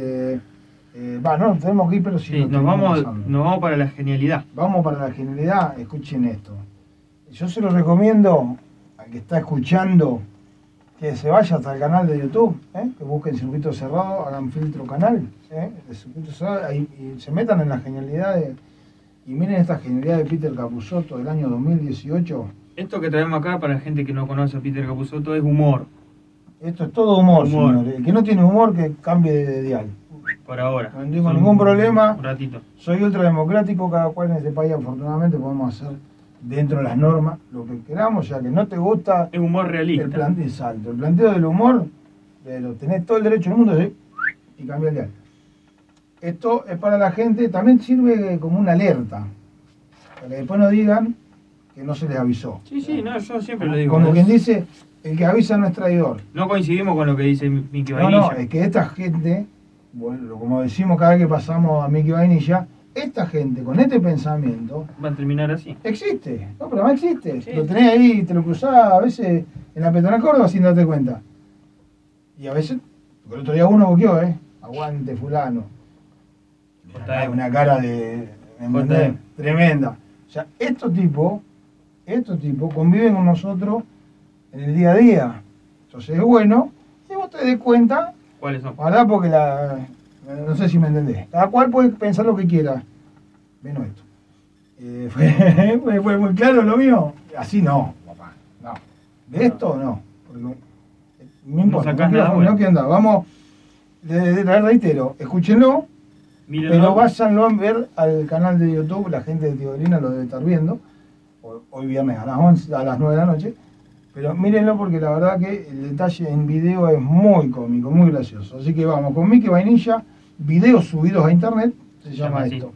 No tenemos que ir, pero sí. Nos vamos para la genialidad. Vamos para la genialidad. Escuchen esto. Yo se lo recomiendo al que está escuchando que se vaya hasta el canal de YouTube, que busquen Circuito Cerrado, hagan filtro canal, de Circuito Cerrado, y se metan en la genialidad y miren esta genialidad de Peter Capusotto del año 2018. Esto que traemos acá para la gente que no conoce a Peter Capusotto es humor. Esto es todo humor, señores. El que no tiene humor que cambie de dial. Por ahora. No tengo ningún problema. Un ratito. Soy ultrademocrático, cada cual en este país afortunadamente podemos hacer dentro de las normas lo que queramos, ya que no te gusta es humor realista. El planteo del humor, pero tenés todo el derecho del mundo y cambia el dial. Esto es para la gente, también sirve como una alerta, para que después no digan que no se les avisó. Sí, no, yo siempre lo digo. Como quien dice, el que avisa no es traidor. No coincidimos con lo que dice Mickey Vainilla. No, es que esta gente, bueno, como decimos cada vez que pasamos a Mickey Vainilla, esta gente con este pensamiento va a terminar así. Existe, pero no existe. Sí. Lo tenés ahí, te lo cruzás a veces en la peatonal Córdoba sin darte cuenta. Y a veces, porque el otro día uno boqueó, aguante fulano. Una cara de tremenda. O sea, estos tipos conviven con nosotros en el día a día. Entonces es bueno que vos te des cuenta. ¿Cuáles son? ¿Verdad? Porque no sé si me entendés. Cada cual puede pensar lo que quiera. Menos esto. ¿Fue muy claro lo mío? Así no, papá. No. De esto no. Porque no importa. No quiero andar. Vamos, reitero, escúchenlo. Mírenlo. Pero váyanlo a ver al canal de YouTube. La gente de Teodolina lo debe estar viendo. Hoy viernes a las 9 de la noche. Pero mírenlo porque la verdad que el detalle en video es muy cómico, muy gracioso. Así que vamos con Mickey Vainilla, videos subidos a internet, se llama esto.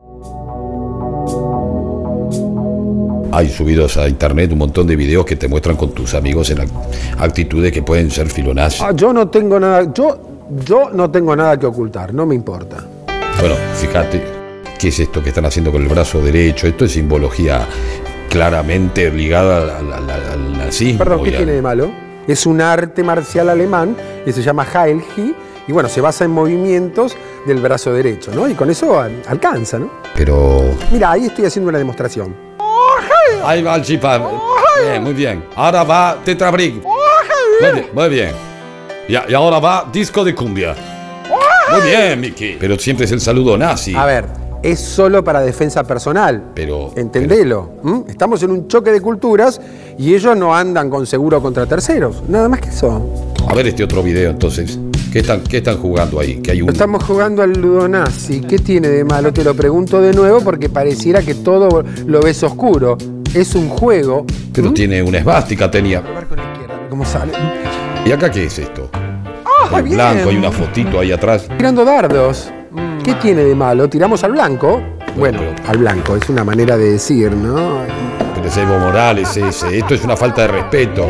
Hay subidos a internet un montón de videos que te muestran con tus amigos en actitudes que pueden ser filonazis. Yo no tengo nada, yo no tengo nada que ocultar, no me importa. Bueno, fíjate, ¿qué es esto que están haciendo con el brazo derecho? Esto es simbología claramente ligada al nazismo. Perdón, ¿qué tiene de malo? Es un arte marcial alemán que se llama Heilhi y bueno, se basa en movimientos del brazo derecho, ¿no? Y con eso alcanza, ¿no? Pero... Mira, ahí estoy haciendo una demostración. Ahí va el chipa. Bien, muy bien. Ahora va Tetrabrick. Muy bien. Y ahora va disco de cumbia. Muy bien, Mickey. Pero siempre es el saludo nazi. A ver, es solo para defensa personal. Pero... Entendelo. Estamos en un choque de culturas y ellos no andan con seguro contra terceros. Nada más que eso. A ver este otro video, entonces. ¿Qué están jugando ahí? ¿Que hay un... Estamos jugando al ludonazi. ¿Qué tiene de malo? Te lo pregunto de nuevo porque pareciera que todo lo ves oscuro. Es un juego. Pero tiene una esvástica, tenía. Probar con la izquierda, ¿cómo sale? ¿Y acá qué es esto? Hay blanco, hay una fotito ahí atrás. Tirando dardos. ¿Qué tiene de malo? ¿Tiramos al blanco? Bueno, al blanco, es una manera de decir, ¿no? Pero es Evo Morales ese. Esto es una falta de respeto.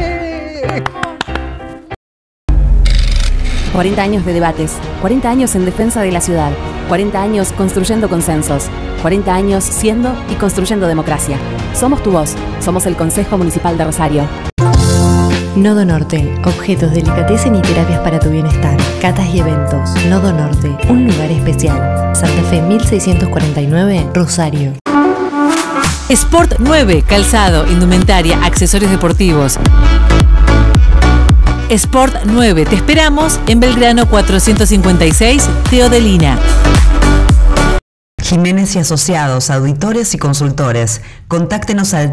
40 años de debates, 40 años en defensa de la ciudad, 40 años construyendo consensos, 40 años siendo y construyendo democracia. Somos tu voz, somos el Consejo Municipal de Rosario. Nodo Norte, objetos, delicatessen y terapias para tu bienestar. Catas y eventos. Nodo Norte, un lugar especial. Santa Fe 1649, Rosario. Sport 9, calzado, indumentaria, accesorios deportivos. Sport 9, te esperamos en Belgrano 456, Teodelina. Jiménez y Asociados, auditores y consultores. Contáctenos al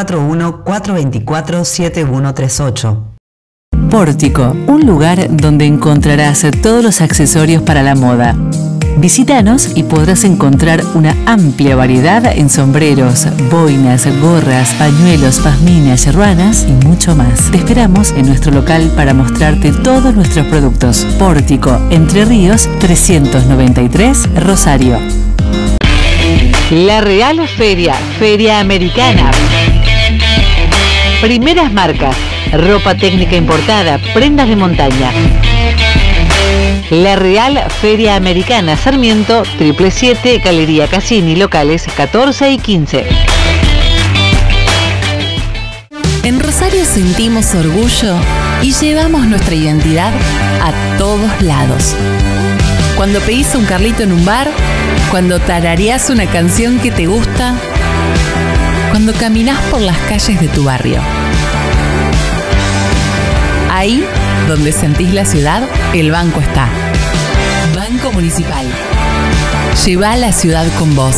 341-424-7138. Pórtico, un lugar donde encontrarás todos los accesorios para la moda. Visítanos y podrás encontrar una amplia variedad en sombreros, boinas, gorras, pañuelos, pazminas, ruanas y mucho más. Te esperamos en nuestro local para mostrarte todos nuestros productos. Pórtico, Entre Ríos 393, Rosario. La Real Feria, Feria Americana. Primeras marcas, ropa técnica importada, prendas de montaña. La Real Feria Americana, Sarmiento, 777, Galería Cassini, locales 14 y 15. En Rosario sentimos orgullo y llevamos nuestra identidad a todos lados. Cuando pedís un Carlito en un bar, cuando tarareás una canción que te gusta, cuando caminás por las calles de tu barrio. Ahí, donde sentís la ciudad, el banco está. Banco Municipal. Lleva la ciudad con vos.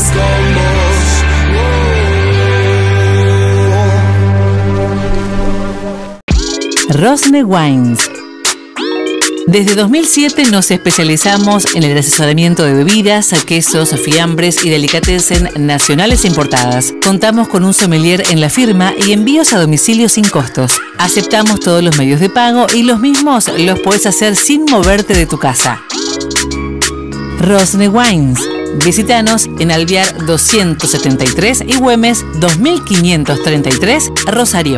Rosne Wines. Desde 2007 nos especializamos en el asesoramiento de bebidas, quesos, fiambres y delicatessen nacionales e importadas. Contamos con un sommelier en la firma y envíos a domicilio sin costos. Aceptamos todos los medios de pago y los mismos los puedes hacer sin moverte de tu casa. Rosne Wines. Visítanos en Alvear 273 y Güemes 2533, Rosario.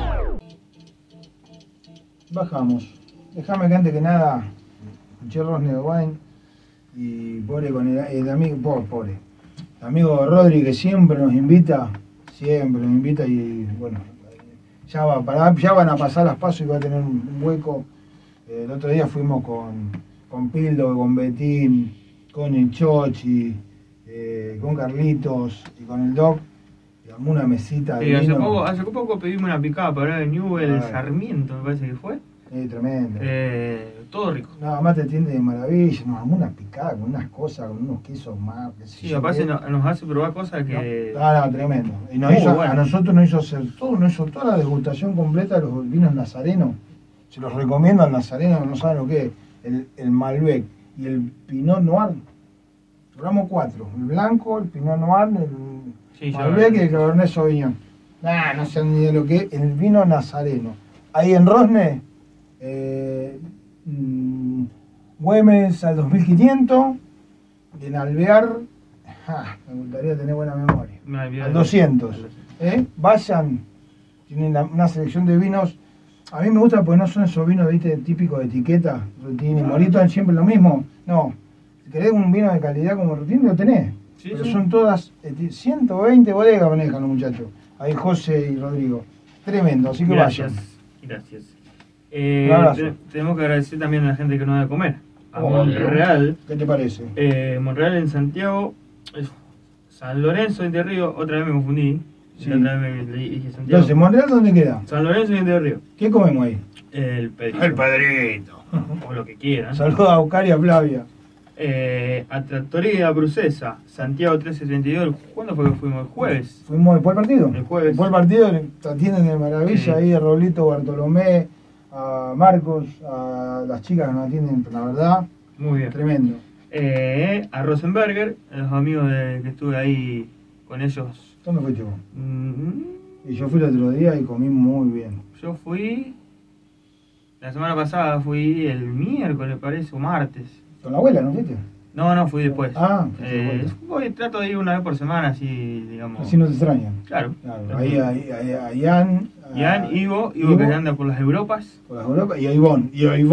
Bajamos. Déjame que antes que nada escuché Rosne Wine y pobre con el amigo, pobre. El amigo Rodri que siempre nos invita y bueno, ya van a pasar las pasos y va a tener un hueco. El otro día fuimos con Pildo, con Betín, con el Chochi, con Carlitos y con el Doc. Y armó una mesita de vino. Hace poco pedimos una picada para el Newell Sarmiento, me parece que fue. Tremendo. Todo rico. Nada más te atiende de maravilla, nos armó una picada con unas cosas, con unos quesos más. Sí, aparte nos hace probar cosas que... No, tremendo. Y a nosotros nos hizo hacer todo, nos hizo toda la degustación completa de los vinos nazarenos. Se los recomiendo al nazareno, no saben lo que es. El Malbec y el Pinot Noir. Probamos 4. El blanco, el Pinot Noir, el Malbec y el Cabernet Sauvignon. No sé ni de lo que es. El vino nazareno. Ahí en Rosne, Güemes al 2500, y en Alvear, me gustaría tener buena memoria, al 200. Vayan, tienen una selección de vinos. A mí me gusta porque no son esos vinos, ¿viste?, típicos de etiqueta, Rutini, Morito, siempre lo mismo. No, si querés un vino de calidad como Rutini, lo tenés. Pero son todas 120 bodegas manejan los muchachos. Ahí José y Rodrigo. Tremendo, así que vayan. Gracias. Tenemos que agradecer también a la gente que nos da de comer. A Monreal. ¿Qué te parece? Monreal en Santiago. San Lorenzo de Entre Ríos. Otra vez me confundí. Sí. Otra vez me dije Santiago. Entonces, ¿Monreal dónde queda? San Lorenzo de Entre Ríos. ¿Qué comemos ahí? El Pedrito. El Pedrito. O lo que quieran. Saludos a Oscar y a Flavia. A Trattoria Brucesa, Santiago 1372. ¿Cuándo fue que fuimos? ¿El jueves? Fuimos después del partido. El jueves. Después del partido te atienden de maravilla ahí a Roblito Bartolomé, a Marcos, a las chicas que nos atienden, la verdad. Muy bien. Tremendo. A Rosenberger, los amigos que estuve ahí con ellos. ¿Dónde fuiste vos? Y yo fui el otro día y comí muy bien. Yo fui... La semana pasada fui el miércoles, parece, o martes. ¿Con la abuela, no fuiste? No, fui después. Voy, trato de ir una vez por semana, así, digamos. Así no te extrañan. Claro. Ahí a Ian. Ivo que anda por las Europas. Por las Europas. Y a Iván.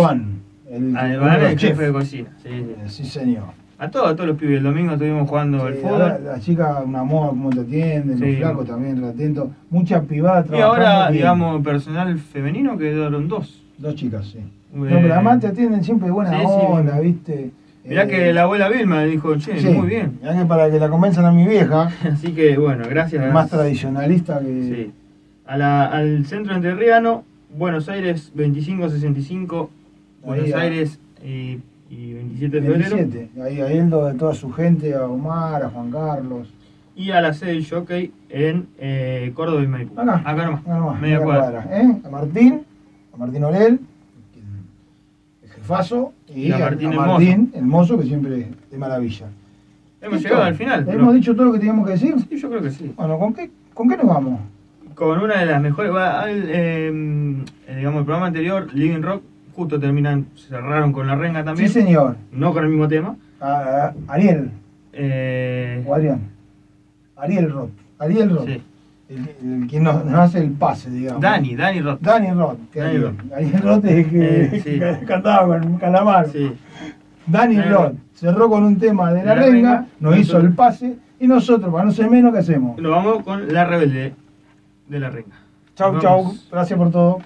El jefe de cocina. Sí, señor. A todos los pibes. El domingo estuvimos jugando al fútbol. La chica, un amor, cómo te atienden. Los flacos también, atentos. Muchas pibadas trabajando. Y ahora, digamos, personal femenino quedaron 2. 2 chicas, sí. No, pero además te atienden siempre de buena onda, ¿viste? Mirá que la abuela Vilma dijo, che, Sí, muy bien. mirá que para que la convenzan a mi vieja, Así que bueno, gracias. más tradicionalista que... Sí. Al centro entrerriano, Buenos Aires 2565, Buenos Ahí, Aires y 27 de febrero. 27. Ahí a Eldo, de toda su gente, a Omar, a Juan Carlos. Y a la sede del Jockey en Córdoba y Maipú. Acá nomás, media cuadra. A Martín Orel, el jefazo, y a Martín el mozo, que siempre es de maravilla. Hemos llegado al final. ¿Hemos dicho todo lo que teníamos que decir? Sí, yo creo que sí. Bueno, ¿con qué nos vamos? Con una de las mejores. Digamos, el programa anterior, Living Rock, justo cerraron con La Renga también. Sí, señor. No con el mismo tema. Ariel. O Adrián. Ariel Roth. Sí. El que nos hace el pase, digamos. Dani Roth. Dani Roth es que cantaba con Calamar. Sí. Dani Roth cerró con un tema de La Renga, nos hizo el pase, y nosotros, para no ser menos, ¿qué hacemos? Nos vamos con La Rebelde de La Renga. Chau, gracias por todo.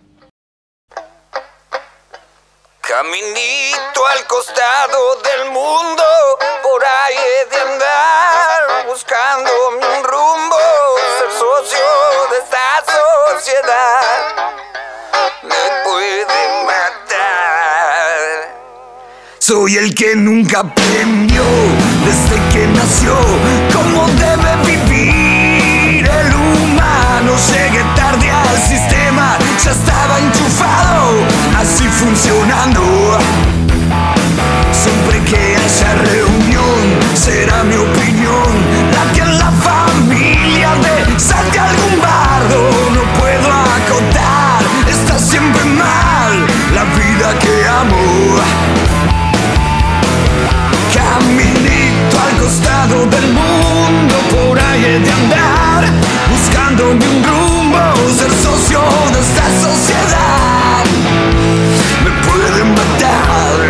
Caminito al costado del mundo, por ahí he de andar, buscándome un rumbo, ser socio de esta sociedad, me puede matar. Soy el que nunca aprendió, desde que nació, cómo debe vivir el humano. Llegué tarde al sistema, ya estaba enchufado, así funcionando. Siempre que haya reunión, será mi opinión la que en la familia me salte algún bardo. No puedo acotar, está siempre mal la vida que amo. Caminito al costado del mundo, por ahí he de andar, buscándome un rumbo, ser socio de esta sociedad, me pueden matar.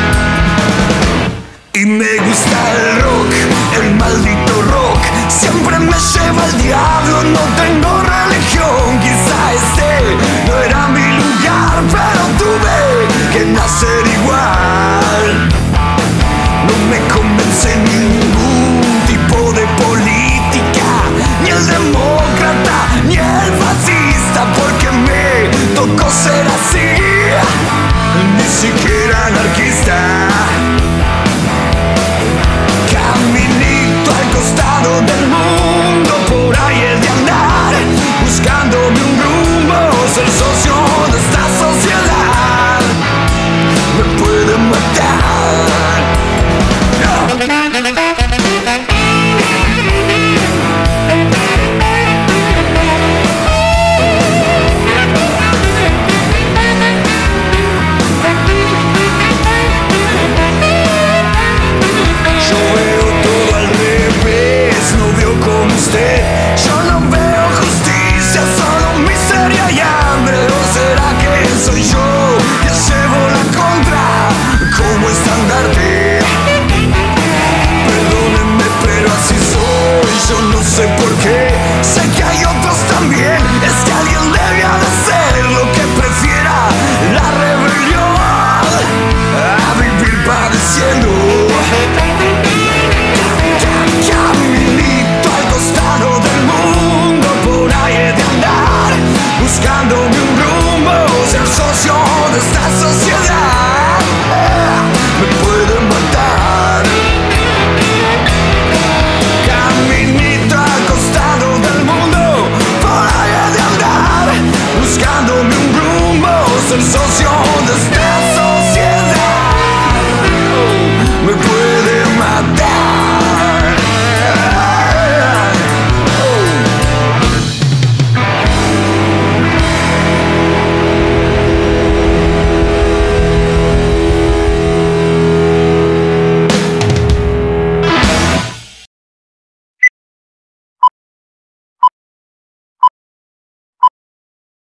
Y me gusta el rock, el maldito rock, siempre me lleva al diablo, no tengo religión. Quizá este no era mi lugar, pero tuve que nacer igual. No me convence ningún tipo de política, ni el demócrata, ni el fascista, porque me tocó ser así, ni siquiera anarquista. Caminito al costado del mundo,